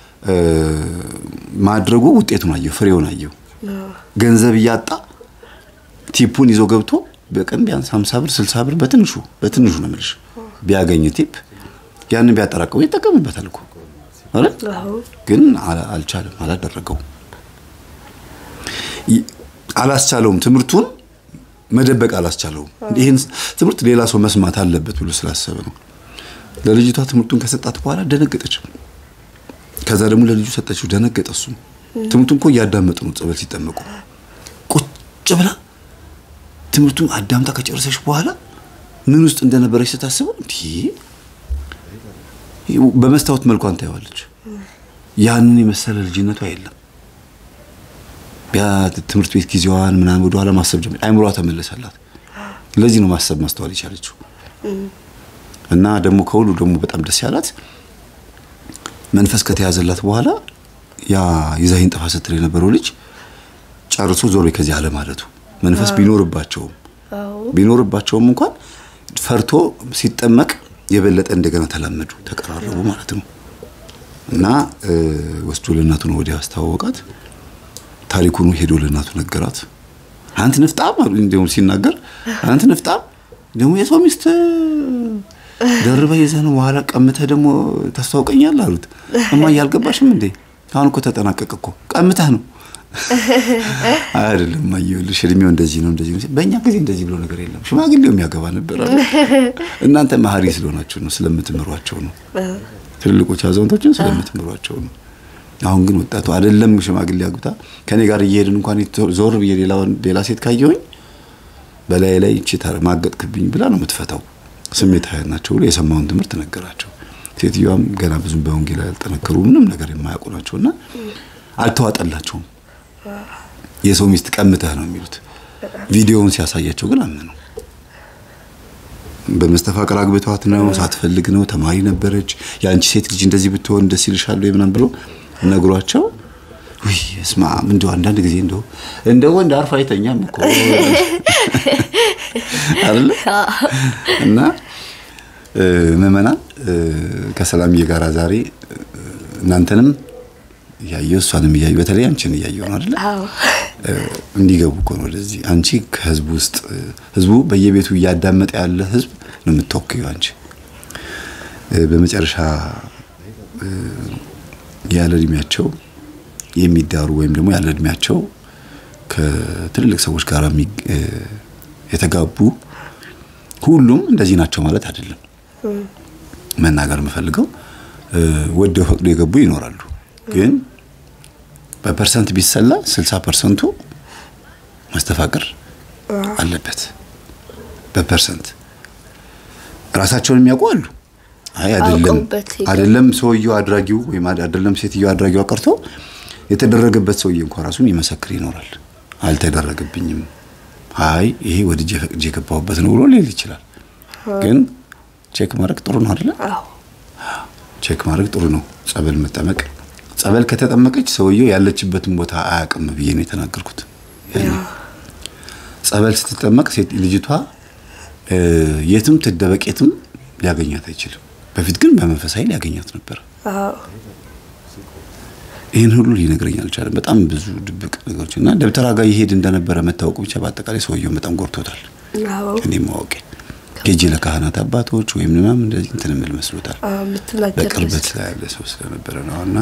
ማድረጉ ውጤቱን አየው ፍሬውን አየው ገንዘብ ያጣ ቲፑን ይዞ ገብቶ በቀን ቢያንስ 50 ብር 60 ብር በትንሹ ነው ማለት ቢያገኝ ቲፕ ያንን ቢያጠራቀው ይተቀምበታል እኮ አይደል ግን አልቻለም አላደረገው አላስቻለውም ትምርቱን መደበቅ አላስቻለውም ይሄን ትምርት ሌላ ሰው መስማት አለበት ብሎ ስላሰበ ነው ለልጅቷ ትምርቱን ከሰጣት በኋላ ደነገጠች ከዛ ደግሞ ለልጁ ሰጠችው ደነገጠሱ ትምርቱን እኮ ያዳመጡ ነው ጸበል ሲጠመቁ ቁጭ ብላ ትምርቱን አዳምጣ ከጨረሰች በኋላ ምን ውስጥ እንደነበረች ስታስበው እንዴ በመስታወት መልኳን ታያለች ያንን የመሰለ ልጅነቷ የለም ያ ትምርት ቤት ጊዜዋን ምናምን ወደ ኋላ ማሰብ ጀመረ አይምሮዋ ተመለሰላት ለዚህ ነው ማሰብ ማስተዋል ይቻለችው እና ደግሞ ከሁሉ ደግሞ በጣም ደስ ያላት መንፈስ ከተያዘላት በኋላ ያ ይዛይን ጠፋ ስትል የነበረው ልጅ ጫርሶ ዞር ከዚህ ዓለም ማለቱ መንፈስ ቢኖርባቸውም እንኳን ፈርቶ ሲጠመቅ የበለጠ እንደገና ተላመዱ ተቀራረቡ ማለት ነው እና ወስዶ ለናቱ ነው ወዲያ አስተዋወቃት ታሪኩን ሄዶ ለናቱ ነገራት አንተ ንፍጣም እንደውም ሲናገር አንተ ንፍጣም ደግሞ የሰው ሚስት ደርበ ይዘህ ነው በኋላ ቀምተህ ደግሞ ታስተዋውቀኛለህ አሉት እማ ያልገባሽም እንዴ አሁን እኮ ተጠናቀቀ እኮ ቀምተህ ነው አይደለም ማየልሽ እድሜው እንደዚህ ነው በእኛ ጊዜ እንደዚህ ብሎ ነገር የለም ሽማግሌው የሚያገባ ነበር እናንተ ማህሪ ስለሆናችሁ ነው ስለምትምሯቸው ነው ትልልቆች አዛውንቶችን ስለምትምሯቸው ነው አሁን ግን ወጣቱ አይደለም ሽማግሌ ያግብታ ከኔ ጋር እየሄድን እንኳን ዞር ሌላ ሴት ካየሁኝ በላይ ላይ እቺ ማገጥክብኝ ብላ ነው የምትፈታው ስሜት ያናቸው ብሎ የሰማውን ትምህርት ነገራቸው ሴትዮዋም ገና ብዙም በወንጌል ያልጠነከሩ ምንም ነገር የማያውቁ ናቸውና አልተዋጠላቸውም የሰው ሚስት ቀምተህ ነው የሚሉት ቪዲዮውን ሲያሳያቸው ግን አመኑ በመስተፋቅር አግብቷት ነው ሳትፈልግ ነው ተማሪ ነበረች ያንቺ ሴት ልጅ እንደዚህ ብትሆን ደስ ይልሻል ወይ ምናምን ብሎ ነግሯቸው ወይ እስማ እንደው አንዳንድ ጊዜ እንደው ወንድ አርፋ አይተኛም እኮ አይደል እና መመና ከሰላም የጋራ ዛሬ እናንተንም ያየው እሷንም ያየው በተለይ አንቺን ያየው ነው አይደል እንዲገቡ እኮ ነው ለዚህ አንቺ ከህዝብ ውስጥ ህዝቡ በየቤቱ ያዳመጠ ያለ ህዝብ ነው የምትወክዩ አንቺ በመጨረሻ ያለ እድሜያቸው የሚዳሩ ወይም ደግሞ ያለ እድሜያቸው ከትልልቅ ሰዎች ጋር የተጋቡ ሁሉም እንደዚህ ናቸው ማለት አይደለም መናገር የምፈልገው ወደው ፈቅዶ የገቡ ይኖራሉ ግን በፐርሰንት ቢሰላ 60% መስተፋቅር አለበት በፐርሰንት ራሳቸውን የሚያውቁ አይ አይደለም ሰውየው አድራጊው ወይ አይደለም ሴትየው አድራጊው አቀርቶ የተደረገበት ሰውዬ እንኳን ራሱን ይመሰክር ይኖራል። አልተደረገብኝም አይ ይሄ ወድጄ ፈቅጄ ገባሁበት ነው ብሎ ሊል ይችላል። ግን ቼክ ማድረግ ጥሩ ነው አይደል? አዎ ቼክ ማድረግ ጥሩ ነው። ጸበል መጠመቅ ጸበል ከተጠመቀች ሰውየው ያለችበትን ቦታ አያውቅም ብዬ ነው የተናገርኩት። ጸበል ስትጠመቅ ሴት ልጅቷ የትም ትደበቅ የትም ሊያገኛት አይችልም። በፊት ግን በመንፈሳዊ ሊያገኛት ነበር። አዎ ይሄን ሁሉ ሊነግረኝ አልቻለም። በጣም ብዙ ድብቅ ነገሮችና ደብተራ ጋር ይሄድ እንደነበረ መታወቁ ብቻ በአጠቃላይ ሰውየው በጣም ጎርቶታል። አዎ እኔ ማወቄ ኬጂ ለካህናት አባቶች ወይም ምናምን እንደዚህ እንትን ምን መስሎታል። በቅርበት ላይ ያለ ሰው ስለነበረ ነውና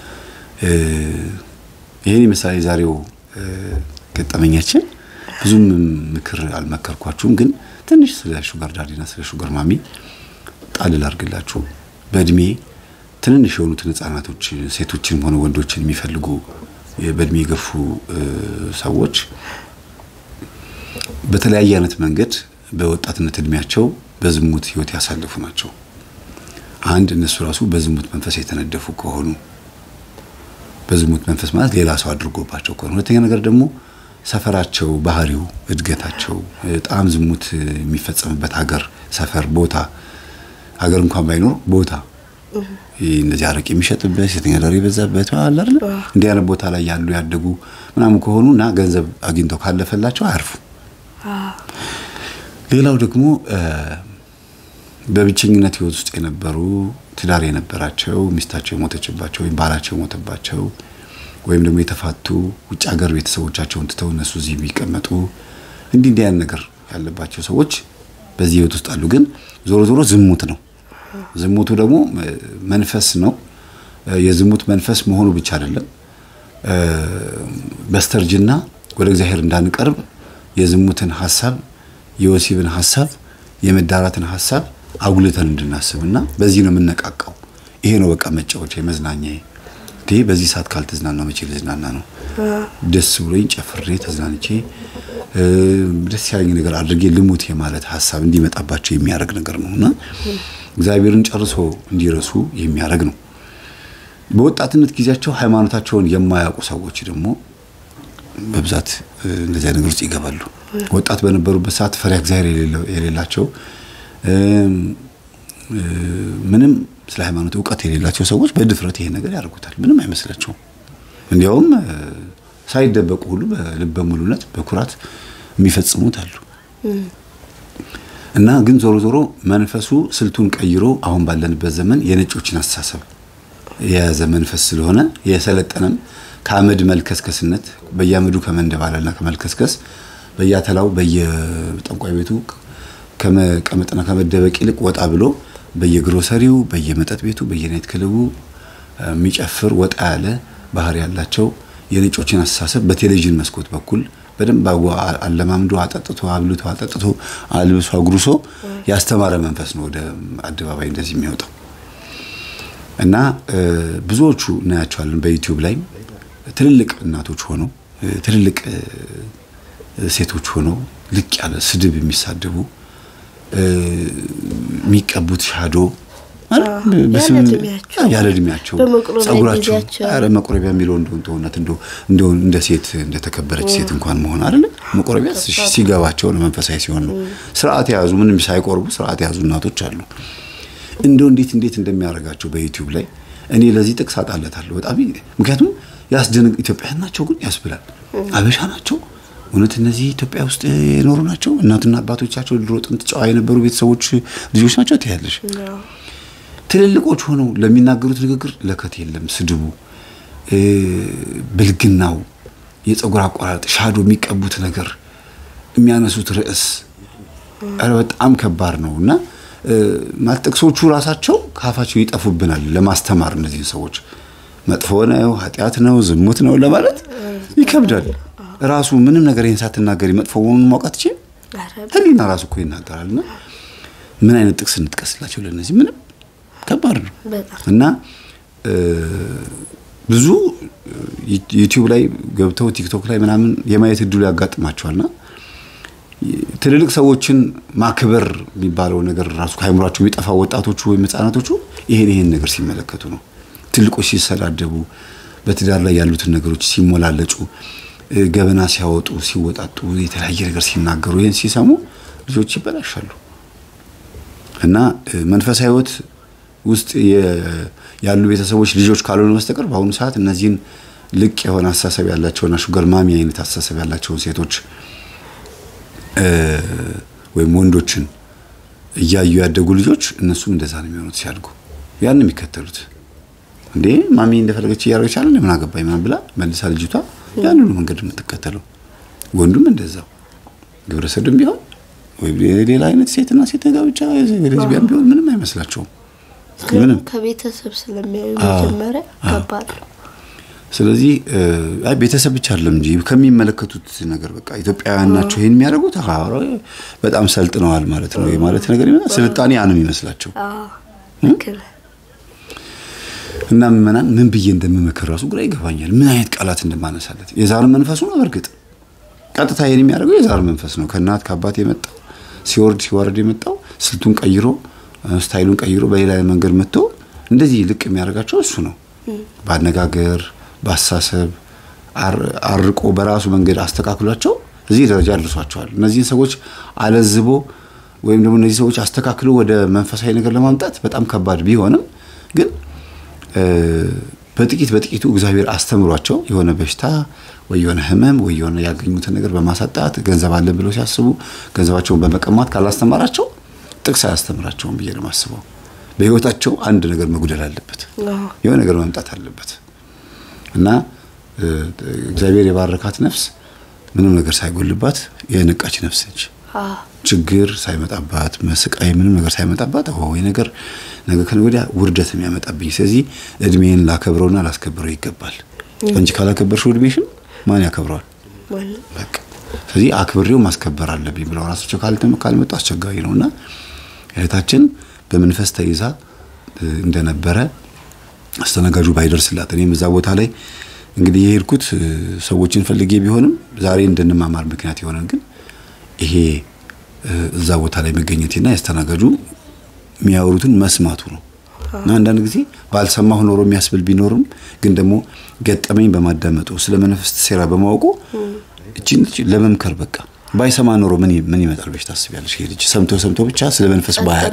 ይሄን ምሳሌ ዛሬው ገጠመኛችን ብዙም ምክር አልመከርኳችሁም። ግን ትንሽ ስለ ሹገር ዳዲና ስለ ሹገር ማሚ ጣል አድርግላችሁ በእድሜ ትንንሽ የሆኑት ህፃናቶች ሴቶችንም ሆነ ወንዶችን የሚፈልጉ በእድሜ የገፉ ሰዎች በተለያየ አይነት መንገድ በወጣትነት እድሜያቸው በዝሙት ህይወት ያሳልፉ ናቸው። አንድ እነሱ ራሱ በዝሙት መንፈስ የተነደፉ ከሆኑ በዝሙት መንፈስ ማለት ሌላ ሰው አድርጎባቸው ከሆነ ሁለተኛ ነገር ደግሞ ሰፈራቸው ባህሪው እድገታቸው በጣም ዝሙት የሚፈጸምበት ሀገር ሰፈር ቦታ ሀገር እንኳን ባይኖር ቦታ እንደዚህ አረቄ የሚሸጥበት ሴተኛ ዳሪ በዛበት አለ አይደል እንዲህ አይነት ቦታ ላይ ያሉ ያደጉ ምናምን ከሆኑና ገንዘብ አግኝተው ካለፈላቸው አያርፉ። ሌላው ደግሞ በብቸኝነት ህይወት ውስጥ የነበሩ ትዳር የነበራቸው ሚስታቸው የሞተችባቸው ወይም ባላቸው የሞተባቸው ወይም ደግሞ የተፋቱ ውጭ ሀገር ቤተሰቦቻቸውን ትተው እነሱ እዚህ የሚቀመጡ እንዲህ አይነት ነገር ያለባቸው ሰዎች በዚህ ህይወት ውስጥ አሉ። ግን ዞሮ ዞሮ ዝሙት ነው። ዝሙቱ ደግሞ መንፈስ ነው። የዝሙት መንፈስ መሆኑ ብቻ አይደለም በስተርጅና ወደ እግዚአብሔር እንዳንቀርብ የዝሙትን ሐሳብ የወሲብን ሐሳብ የመዳራትን ሐሳብ አጉልተን እንድናስብና በዚህ ነው የምንነቃቀው። ይሄ ነው በቃ መጫወቻ የመዝናኛዬ ዴ በዚህ ሰዓት ካልተዝናና መቼ ልዝናና ነው? ደስ ብሎኝ ጨፍሬ ተዝናንቼ ደስ ያለኝ ነገር አድርጌ ልሙት የማለት ሐሳብ እንዲመጣባቸው የሚያደርግ ነገር ነውና እግዚአብሔርን ጨርሶ እንዲረሱ የሚያደርግ ነው። በወጣትነት ጊዜያቸው ሃይማኖታቸውን የማያውቁ ሰዎች ደግሞ በብዛት እንደዚህ ነገር ውስጥ ይገባሉ። ወጣት በነበሩበት ሰዓት ፈሪሃ እግዚአብሔር የሌላቸው ምንም ስለ ሃይማኖት ዕውቀት የሌላቸው ሰዎች በድፍረት ይሄን ነገር ያደርጉታል። ምንም አይመስላቸውም። እንዲያውም ሳይደበቁ ሁሉ በልበ ሙሉነት በኩራት የሚፈጽሙት አሉ። እና ግን ዞሮ ዞሮ መንፈሱ ስልቱን ቀይሮ አሁን ባለንበት ዘመን የነጮችን አስተሳሰብ የያዘ መንፈስ ስለሆነ የሰለጠነም ከአመድ መልከስከስነት በያመዱ ከመንደባለልና ከመልከስከስ በያተላው በየጠንቋይ ቤቱ ከመቀመጥና ከመደበቅ ይልቅ ወጣ ብሎ በየግሮሰሪው በየመጠጥ ቤቱ በየናይት ክለቡ የሚጨፍር ወጣ ያለ ባህሪ ያላቸው የነጮችን አስተሳሰብ በቴሌቪዥን መስኮት በኩል በደንብ አለማምዶ አጠጥቶ አብልቶ አጠጥቶ አልብሶ አጉርሶ ያስተማረ መንፈስ ነው ወደ አደባባይ እንደዚህ የሚወጣው። እና ብዙዎቹ እናያቸዋለን በዩቲዩብ ላይ ትልልቅ እናቶች ሆነው ትልልቅ ሴቶች ሆነው ልቅ ያለ ስድብ የሚሳደቡ የሚቀቡት ሻዶ ያለድሚያቸው ጸጉራቸው አረ መቆረቢያ የሚለው እንደው እንደ ሴት እንደተከበረች ሴት እንኳን መሆን አይደል መቆረቢያ ሲገባቸው መንፈሳዊ ሲሆን ነው። ስርዓት ያዙ ምንም ሳይቆርቡ ስርዓት ያዙ እናቶች አሉ። እንደው እንዴት እንደሚያረጋቸው በዩቲዩብ ላይ እኔ ለዚህ ጥቅስ አጣለታለሁ በጣም ምክንያቱም ያስደንቅ ኢትዮጵያውያን ናቸው ግን ያስብላል። አበሻ ናቸው እውነት እነዚህ ኢትዮጵያ ውስጥ የኖሩ ናቸው። እናትና አባቶቻቸው ድሮ ጥንት ጨዋ የነበሩ ቤተሰቦች ልጆች ናቸው ትያለሽ። ትልልቆች ሆነው ለሚናገሩት ንግግር ለከት የለም። ስድቡ ብልግናው የፀጉር አቋራጥ ሻዶ የሚቀቡት ነገር የሚያነሱት ርዕስ በጣም ከባድ ነውና ማጥቅሶቹ ራሳቸው ካፋቸው ይጠፉብናል ለማስተማር እነዚህ ሰዎች መጥፎ ነው ኃጢያት ነው ዝሙት ነው ለማለት ይከብዳል። ራሱ ምንም ነገር ይንሳትናገር መጥፎውን ማውቃት እቺ ህሊና ራሱ እኮ ይናገራልና ምን አይነት ጥቅስ እንጥቀስላቸው ለነዚህ ምንም ከባድ ነው እና ብዙ ዩቲዩብ ላይ ገብተው ቲክቶክ ላይ ምናምን የማየት እድሉ ያጋጥማቸዋልና ትልልቅ ሰዎችን ማክበር የሚባለው ነገር ራሱ ከአይምሯቸው የሚጠፋው ወጣቶቹ ወይ ህፃናቶቹ ይሄን ነገር ሲመለከቱ ነው። ትልቆች ሲሰዳደቡ በትዳር ላይ ያሉትን ነገሮች ሲሞላለጩ ገበና ሲያወጡ ሲወጣጡ የተለያየ ነገር ሲናገሩ ይሄን ሲሰሙ ልጆች ይበላሻሉ እና መንፈሳዊ ህይወት ውስጥ ያሉ ቤተሰቦች ልጆች ካልሆኑ በስተቀር በአሁኑ ሰዓት እነዚህን ልቅ የሆነ አስተሳሰብ ያላቸውና ሹገር ማሚ አይነት አስተሳሰብ ያላቸው ሴቶች ወይም ወንዶችን እያዩ ያደጉ ልጆች እነሱም እንደዛ ነው የሚሆኑት ሲያድጉ ያን የሚከተሉት እንዴ ማሚ እንደፈለገች ያረጋች አይደል ምን አገባኝ ማን ብላ መልሳ ልጅቷ ያንኑ መንገድ የምትከተለው ወንዱም እንደዛው ግብረ ሰዶም ቢሆን ወይ ሌላ አይነት ሴትና ሴት ጋብቻ ሌዝቢያን ቢሆን ምንም አይመስላቸውም ምንም ከቤተሰብ ስለሚያዩ መጀመሪያ ከባድ ስለዚህ አይ ቤተሰብ ብቻ አይደለም እንጂ ከሚመለከቱት ነገር በቃ ኢትዮጵያውያን ናቸው ይሄን የሚያደርጉት በጣም ሰልጥነዋል ማለት ነው ማለት ነገር ይመጣ ስልጣኔ ያንም ይመስላቸው እና ምን ብዬ እንደምመከር ራሱ ግራ ይገባኛል ምን አይነት ቃላት እንደማነሳለት የዛር መንፈሱ ነው በርግጥ ቀጥታ ይሄን የሚያደርገው የዛር መንፈስ ነው ከናት ከአባት የመጣው ሲወርድ የመጣው ስልቱን ቀይሮ ስታይሉን ቀይሮ በሌላ መንገድ መጥቶ እንደዚህ ልቅ የሚያደርጋቸው እሱ ነው ባነጋገር ባሳሰብ አርቆ በራሱ መንገድ አስተካክሏቸው እዚህ ደረጃ አድርሷቸዋል እነዚህ ሰዎች አለዝቦ ወይም ደግሞ እነዚህ ሰዎች አስተካክሎ ወደ መንፈሳዊ ነገር ለማምጣት በጣም ከባድ ቢሆንም ግን በጥቂቱ እግዚአብሔር አስተምሯቸው የሆነ በሽታ ወይ የሆነ ህመም ወይ የሆነ ያገኙት ነገር በማሳጣት ገንዘብ አለ ብለው ሲያስቡ ገንዘባቸውን በመቀማት ካላስተማራቸው ጥቅስ አያስተምራቸውም ብዬ ነው ማስበው በህይወታቸው አንድ ነገር መጉደል አለበት የሆነ ነገር መምጣት አለበት እና እግዚአብሔር የባረካት ነፍስ ምንም ነገር ሳይጎልባት የነቃች ነፍስ ነች ችግር ሳይመጣባት መስቃይ ምንም ነገር ሳይመጣባት ወይ ነገር ከነገ ውርደት የሚያመጣብኝ ስለዚህ እድሜን ላከብረውና ላስከብረው ይገባል እንጂ ካላከበርሽው እድሜሽን ማን ያከብረዋል በቃ ስለዚህ አክብሬው ማስከበር አለብኝ ብለው ራሳቸው ካልመጡ አስቸጋሪ ነውና እህታችን በመንፈስ ተይዛ እንደነበረ አስተናጋጁ ባይደርስላት እኔም እዛ ቦታ ላይ እንግዲህ የሄድኩት ሰዎችን ፈልጌ ቢሆንም ዛሬ እንድንማማር ምክንያት ይሆናል ግን ይሄ እዛ ቦታ ላይ መገኘቴና ያስተናጋጁ የሚያወሩትን መስማቱ ነው እና አንዳንድ ጊዜ ባልሰማሁ ኖሮ የሚያስብል ቢኖርም ግን ደግሞ ገጠመኝ በማዳመጡ ስለ መንፈስ ሴራ በማወቁ እቺን ለመምከር በቃ ባይሰማ ኖሮ ምን ይመጣል ብለሽ ታስቢያለሽ ሄድች ሰምቶ ብቻ ስለ መንፈስ ባያቅ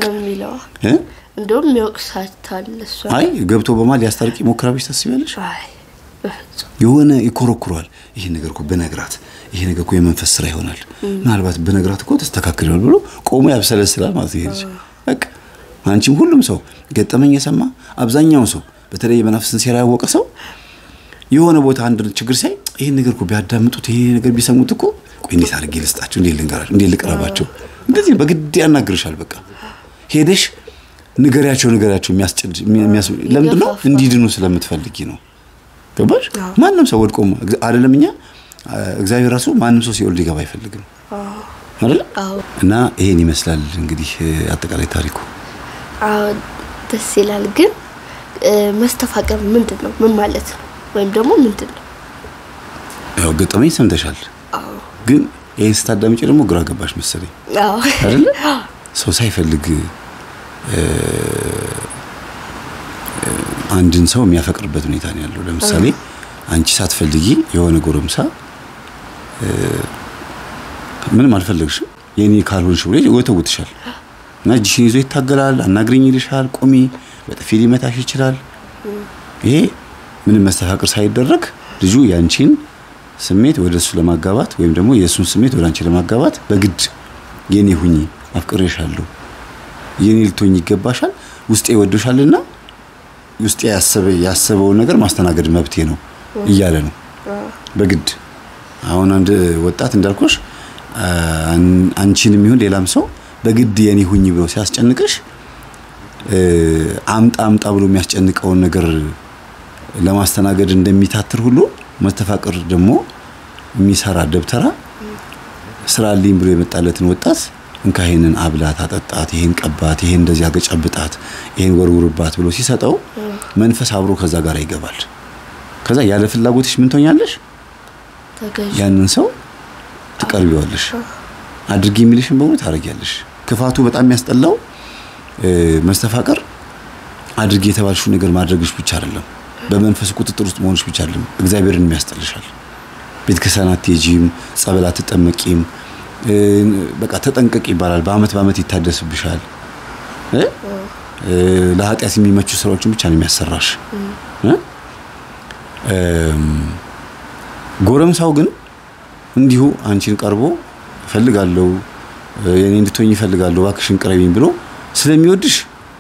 እንደውም የሚወቅሳታል እሷ አይ ገብቶ በማል ያስታርቂ ሞክራብሽ ታስቢያለሽ አይ የሆነ ይኮረኩራል ይሄ ነገር እኮ በነግራት ይሄ ነገር እኮ የመንፈስ ስራ ይሆናል ምናልባት በነግራት እኮ ተስተካክሏል ብሎ ቆሞ ያብሰለስላል ማለት ይሄ በቃ አንቺም ሁሉም ሰው ገጠመኝ የሰማ አብዛኛው ሰው በተለይ የመንፈስን ሴራ ያወቀ ሰው የሆነ ቦታ አንድ ችግር ሳይ ይሄ ነገር እኮ ቢያዳምጡት ይሄ ነገር ቢሰሙት እኮ ቆይ እንዴት አድርጌ ልስጣቸው እንዴት ልንገራቸው እንዴት ልቀራባቸው እንደዚህ በግድ ያናግርሻል በቃ ሄደሽ ንገሪያቸው ለምንድነው እንዲድኑ ስለምትፈልጊ ነው ገባሽ ማንንም ሰው ወድቆ አይደለምኛ እግዚአብሔር ራሱ ማንንም ሰው ሲወልድ ይገባ አይፈልግም አይደል እና ይሄን ይመስላል እንግዲህ አጠቃላይ ታሪኩ ደስ ይላል ግን መስተፋቀር ምንድነው ምን ማለት ነው ወይም ደግሞ ምንድነው ያው ገጠመኝ ሰምተሻል ግን ይሄን ስታዳምጪ ደግሞ ግራ ገባሽ መሰለኝ አይደል ሰው ሳይፈልግ አንድን ሰው የሚያፈቅርበት ሁኔታ ነው ያለው ለምሳሌ አንቺ ሳትፈልጊ የሆነ ጎረምሳ ምንም አልፈልግሽም የኔ ካልሆንሽ ብሎ ይወተውትሻል እና እጅሽን ይዞ ይታገላል አናግሪኝ ይልሻል ቆሚ በጥፊ ሊመታሽ ይችላል ይሄ ምንም መስተፋቅር ሳይደረግ ልጁ ያንቺን ስሜት ወደሱ ለማጋባት ወይም ደግሞ የሱን ስሜት ወደ አንቺ ለማጋባት በግድ የኔ ሁኚ አፍቅሬሻለሁ የኔ ልትሆኚ ይገባሻል ውስጤ ይወድሻልና ውስጤ ያሰበው ነገር ማስተናገድ መብቴ ነው እያለ ነው በግድ አሁን አንድ ወጣት እንዳልኩሽ አንቺንም ይሁን ሌላም ሰው በግድ የኔ ሁኚ ብሎ ሲያስጨንቅሽ አምጣ ብሎ የሚያስጨንቀውን ነገር ለማስተናገድ እንደሚታትር ሁሉ መስተፋቅር ደግሞ የሚሰራ ደብተራ ስራልኝ ብሎ የመጣለትን ወጣት እንካሄንን አብላት አጠጣት ይሄን ቀባት ይሄን እንደዚህ አገጨብጣት ይሄን ወርውርባት ብሎ ሲሰጠው መንፈስ አብሮ ከዛ ጋር ይገባል ከዛ ያለ ፍላጎትሽ ምን ትሆኛለሽ ያንን ሰው ትቀርቢዋለሽ አድርጊ የሚልሽን በእውነት ታረጊያለሽ ክፋቱ በጣም ያስጠላው መስተፋቅር አድርጊ የተባልሽው ነገር ማድረግሽ ብቻ አይደለም በመንፈስ ቁጥጥር ውስጥ መሆንሽ ብቻ አይደለም እግዚአብሔርን የሚያስጠልሻል ቤተክርስቲያን አትሄጂም ጸበል አትጠመቂም በቃ ተጠንቀቅ ይባላል በአመት ይታደስብሻል ለኃጢአት የሚመቹ ስራዎችን ብቻ ነው የሚያሰራሽ ጎረምሳው ግን እንዲሁ አንቺን ቀርቦ ፈልጋለሁ የኔ እንድትሆኚ ፈልጋለሁ እባክሽን ቅረቢኝ ብሎ ስለሚወድሽ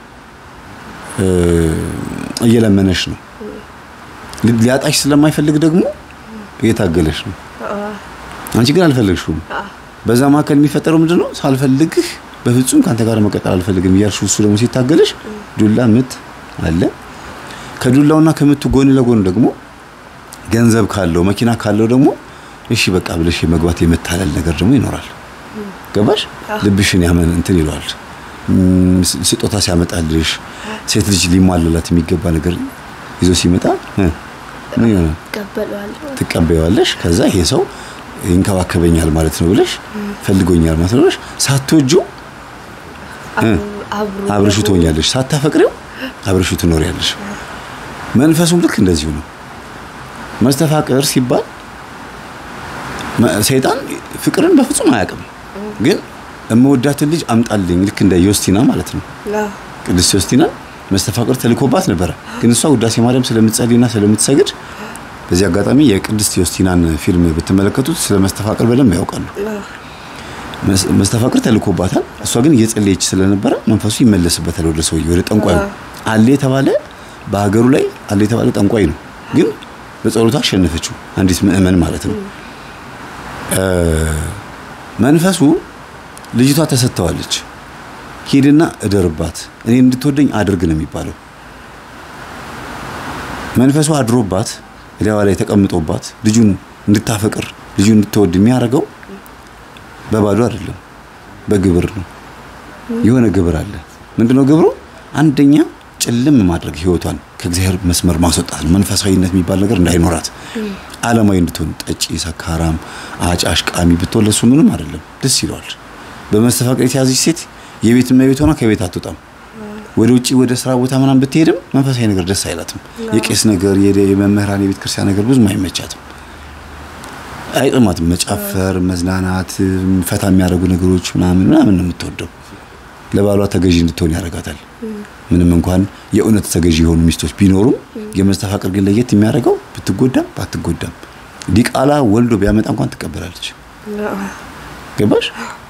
እየለመነሽ ነው ሊያጣሽ ስለማይፈልግ ደግሞ እየታገለሽ ነው አንቺ ግን አልፈልግሽም በዛ ማከል የሚፈጠረው ምንድነው ሳልፈልግህ በፍጹም ካንተ ጋር መቀጠል አልፈልግም ይያልሽ እሱ ደግሞ ሲታገለሽ ዱላ ምት አለ ከዱላውና ከምቱ ጎን ለጎን ደግሞ ገንዘብ ካለው መኪና ካለው ደግሞ እሺ በቃ ብለሽ የመግባት የመታለል ነገር ደግሞ ይኖራል ገባሽ ልብሽን ያመን እንትን ይሏል ስጦታ ሲያመጣልሽ ሴት ልጅ ሊሟላላት የሚገባ ነገር ይዞ ሲመጣ ምን ይሆናል ተቀበያለሽ ከዛ ይሄ ሰው ይንከባከበኛል ማለት ነው ብለሽ ፈልጎኛል ማለት ነው ሳትወጁ አብረሹ ትሆኛለሽ ሳታፈቅሪው አብረሹ ትኖሪያለሽ መንፈሱም ልክ እንደዚሁ ነው መስተፋቅር ሲባል ሰይጣን ፍቅርን በፍጹም አያውቅም ግን እመወዳትን ልጅ አምጣልኝ ልክ እንደ ዮስቲና ማለት ነው ቅድስት ዮስቲና መስተፋቅር ተልኮባት ነበር ግን እሷ ውዳሴ ማርያም ስለምትጸልይና ስለምትሰግድ በዚህ አጋጣሚ የቅድስት ዮስቲናን ፊልም ብትመለከቱት ስለመስተፋቅር በደንብ ያውቃሉ መስተፋቅር ተልኮባታል እሷ ግን እየጸለየች ስለነበረ መንፈሱ ይመለስበታል ወደ ሰውዬው ወደ ጠንቋዩ አለ የተባለ በአገሩ ላይ አለ የተባለ ጠንቋይ ነው ግን በጸሎታ አሸነፈችው አንዲት ምእመን ማለት ነው መንፈሱ ልጅቷ ተሰጥተዋለች ሄድና እደርባት እኔ እንድትወደኝ አድርግ ነው የሚባለው መንፈሱ አድሮባት ለዋ ላይ ተቀምጦባት ልጁን እንድታፈቅር ልጁን እንድትወድ የሚያረጋው በባዶ አይደለም በግብር ነው የሆነ ግብር አለ ምንድነው ግብሩ አንደኛ ጭልም ማድረግ ህይወቷን ከእግዚአብሔር መስመር ማስወጣት ነው መንፈሳዊነት የሚባል ነገር እንዳይኖራት ዓለማዊ እንድትሆን ጠጪ ሰካራም አጫሽ ቃሚ ብትወለሱ ምንም አይደለም ደስ ይሏል በመስተፋቅር የተያዘች ሴት የቤት እመቤት ሆና ከቤት አትወጣም ወደ ውጪ ወደ ስራ ቦታ ምናምን ብትሄድም መንፈሳዊ ነገር ደስ አይላትም የቄስ ነገር የመምህራን የቤተ ክርስቲያን ነገር ብዙም አይመቻትም አይጥማትም መጫፈር መዝናናት ፈታ የሚያደርጉ ነገሮች ምናምን ነው የምትወደው ለባሏ ተገዢ እንድትሆን ያረጋታል ምንም እንኳን የእውነት ተገዢ የሆኑ ሚስቶች ቢኖሩም የመስተፋቅር ግን ለየት የሚያደርገው ብትጎዳም ባትጎዳም ዲቃላ ወልዶ ቢያመጣ እንኳን ትቀበላለች ገባሽ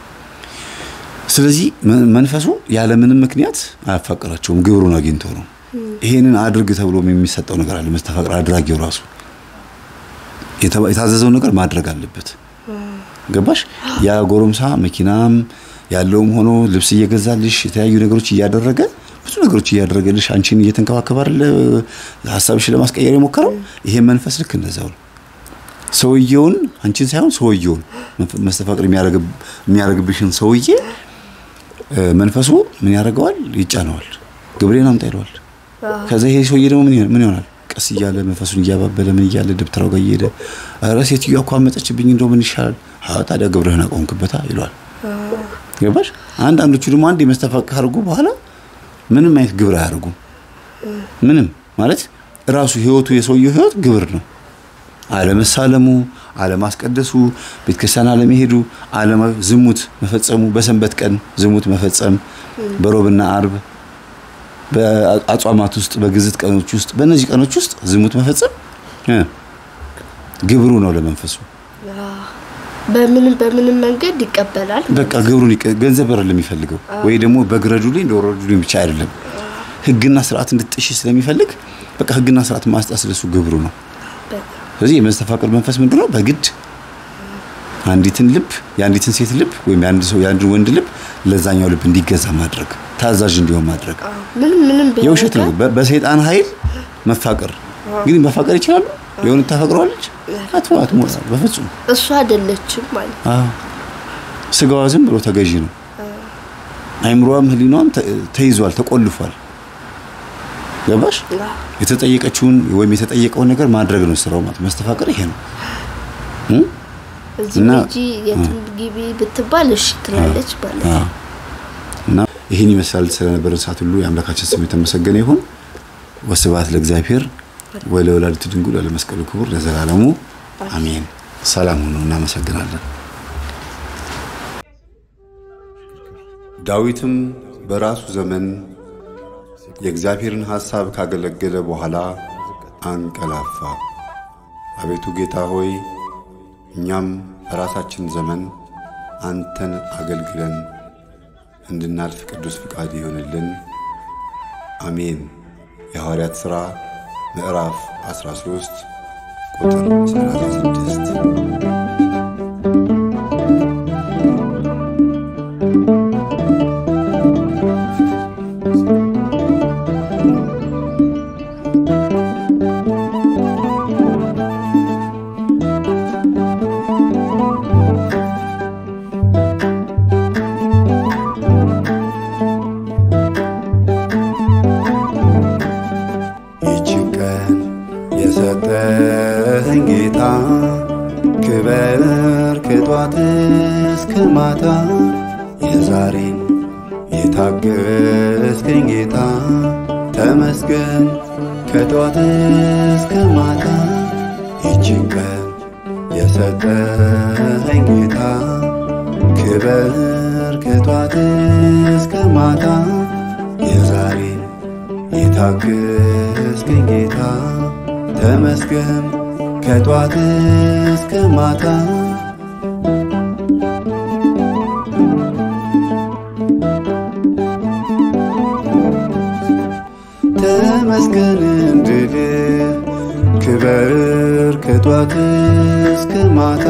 ስለዚህ መንፈሱ ያለ ምንም ምክንያት አያፋቅራቸውም ግብሩን አግኝቶ ነው ይሄንን አድርግ ተብሎ የሚሰጠው ነገር አለ መስተፋቅር አድራጊው ራሱ የታዘዘው ነገር ማድረግ አለበት ገባሽ ያ ጎረምሳ መኪናም ያለውም ሆኖ ልብስ እየገዛልሽ የተያዩ ነገሮች እያደረገ ብዙ ነገሮች እያደረገልሽ አንቺን እየተንከባከበ አይደል ሐሳብሽ ለማስቀየር የሞከረው ይሄ መንፈስ ልክ እንደዛው ሰውየውን አንቺን ሳይሆን ሰውየውን መስተፋቅር የሚያረግብሽን ሰውዬ መንፈሱ ምን ያረጋዋል ይጫነዋል ግብሬን አምጣ ይለዋል ከዛ ይሄ ሰውዬ ደግሞ ምን ይሆናል ቀስ እያለ መንፈሱን እያባበለ ምን እያለ ደብተራው ጋር እየሄደ አረ ሴትዮ እኮ አመጣችብኝ እንደው ምን ይሻላል ታዲያ ግብርህን አቆምክበታ ይለዋል ገባሽ አንዳንዶቹ ደግሞ አንድ መስተፋቅር አድርጎ በኋላ ምንም አይነት ግብር አያርጉም ምንም ማለት ራሱ ህይወቱ የሰውየው ህይወት ግብር ነው አለመሳለሙ አለማስቀደሱ ቤተክርስቲያን አለመሄዱ ዝሙት መፈጸሙ በሰንበት ቀን ዝሙት መፈጸም በሮብና አርብ በአጽዋማት ውስጥ በግዝት ቀኖች ውስጥ በእነዚህ ቀኖች ውስጥ ዝሙት መፈጸም ግብሩ ነው ለመንፈሱ በምንም መንገድ ይቀበላል በቃ ግብሩን ገንዘብ አይደለም የሚፈልገው ወይ ደግሞ በግረዱልኝ እንደወረዱልኝ ብቻ አይደለም ህግና ስርዓት እንድትጥሺ ስለሚፈልግ በቃ ህግና ስርዓት ማስጣስለሱ ግብሩ ነው ስለዚህ የመስተፋቅር መንፈስ ምንድነው በግድ አንዲትን ልብ የአንዲትን ሴት ልብ ወይ የአንድ ወንድ ልብ ለዛኛው ልብ እንዲገዛ ማድረግ ታዛዥ እንዲሆን ማድረግ ምንም የውሸት ነው በሰይጣን ኃይል መፋቀር ግን መፋቀር ይችላል የሆነ ተፈቅሯለች አትዋት ሞታ በፍጹም እሷ አይደለችም ማለት ስጋዋ ዝም ብሎ ተገዢ ነው አይምሮዋም ህሊናዋም ተይዟል ተቆልፏል ገባሽ የተጠየቀችውን ወይም የተጠየቀውን ነገር ማድረግ ነው ስራው ማለት መስተፋቅር ይሄ ነው እና የትም ግቢ ብትባል እሺ ትላለች ማለት እና ይሄን ይመስላል ስለነበረ ሰዓት ሁሉ የአምላካችን ስም የተመሰገነ ይሁን ወስብሐት ለእግዚአብሔር ወለወላዲቱ ድንግል ለመስቀሉ ክቡር ለዘላለሙ አሜን። ሰላም ሁኑ። እናመሰግናለን። ዳዊትም በራሱ ዘመን የእግዚአብሔርን ሐሳብ ካገለገለ በኋላ አንቀላፋ። አቤቱ ጌታ ሆይ እኛም በራሳችን ዘመን አንተን አገልግለን እንድናልፍ ቅዱስ ፍቃድ ይሁንልን። አሜን። የሐዋርያት ሥራ ምዕራፍ 13 ቁጥር 36። የሰጠኸኝ ጌታ ክበር ከጧት እስከ ማታ የዛሬን የታገስከኝ ጌታ ተመስገን ከጧት እስከ ማታ ይህችን ቀን የሰጠኸኝ ጌታ ክበር ከጧት እስከ ማታ የዛሬን የታገስከኝ ጌታ ተመስገን ከጧት እስከ ማታ ተመስገን እንድል ክበር ከጧት እስከ ማታ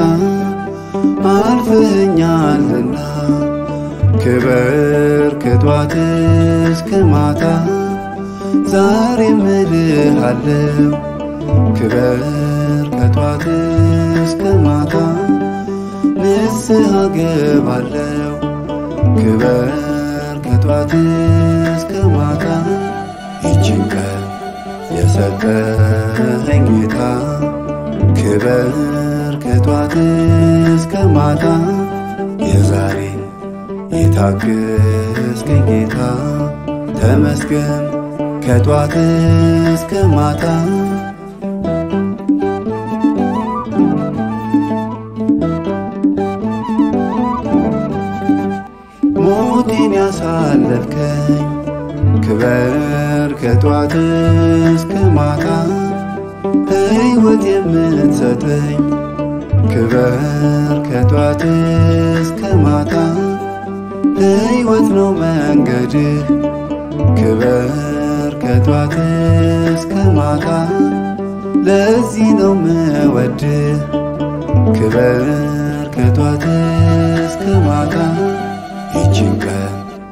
አልፈኛልና ክበር ከጧት እስከ ማታ ዛሬም እልሃለሁ ክበር ከጧት እስከ ማታ ንስሐ ገባለሁ ክበር ከጧት እስከ ማታ ይህችን ቀን የሰጠኸኝ ጌታ ክበር ከጧት እስከ ማታ የዛሬን የታገስከኝ ጌታ ተመስገን ከጧት እስከ ማታ ሞቴን ያሳለፍከኝ ክበር ከጧት እስከ ማታ ሕይወት የምትሰጠኝ ክበር ከጧት እስከ ማታ ሕይወት ነው መንገድህ ክበር ከጧት እስከ ማታ ለዚህ ነው ምወድህ ክበር ከጧት እስከ ማታ ይህችን ቀን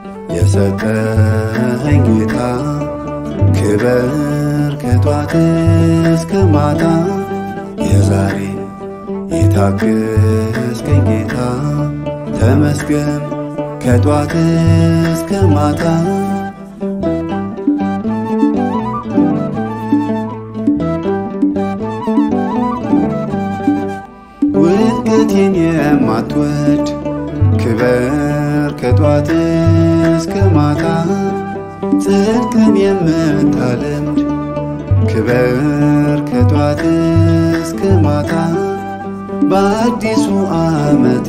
የሰጠኸኝ ጌታ ክበር ከጧት እስከ ማታ የዛሬን የታገስከኝ ጌታ ተመስገን ከጧት እስከ ማታ ውድቀቴን የማትወድ ክበር ከጧት እስከ ማታ ጽድቅን የምታለምድ ክበር ከጧት እስከ ማታ በአዲሱ ዓመቴ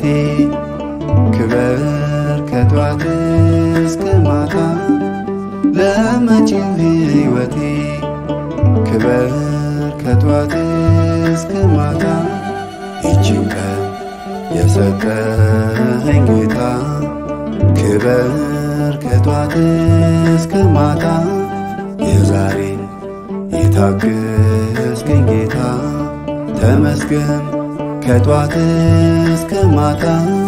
ክበር ከጧት እስከ ማታ ለመጪው ሕይወቴ ክበር ከጧት እስከ ማታ ይህችን ቀን የሰጠኸኝ ጌታ ክበር ከጧት እስከ ማታ የዛሬን የታገስከኝ ጌታ ተመስገን ከጧት እስከ ማታ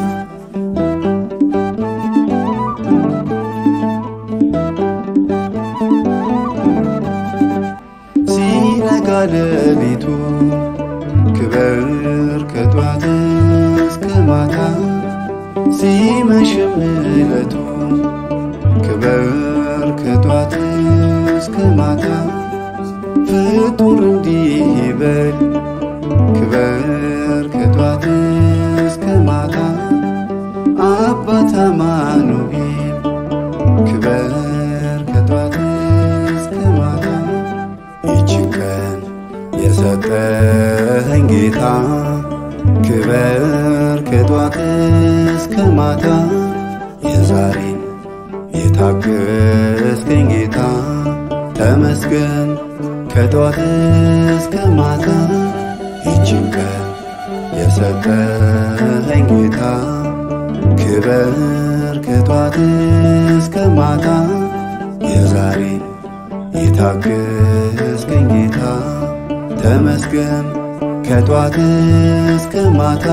ሲነጋ ሌሊቱ ክበር ከጧት እስከ ማታ ሲመሽም ዕለቱ ክበር ከጧት እስከ ማታ ፍጡር እንዲህ ይበል ክበር ከጧት እስከ ማታ አባት አማኑኤል ክበር ከጧት እስከ ማታ ይህችን ቀን ጌታ ክበር ከጧት እስከ ማታ የዛሬን የታገስከኝ ጌታ ተመስገን ከጧት እስከ ማታ ይህችን ቀን የሰጠኸኝ ጌታ ክበር ከጧት እስከ ማታ የዛሬን የታገስከኝ ጌታ ተመስገን ከጧት እስከ ማታ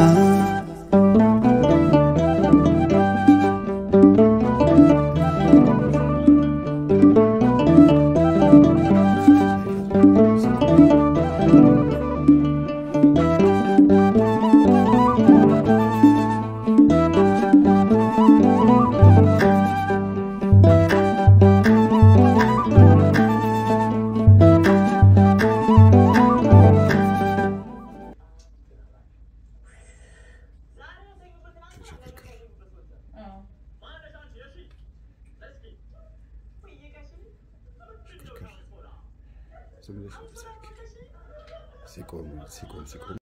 ሲቆም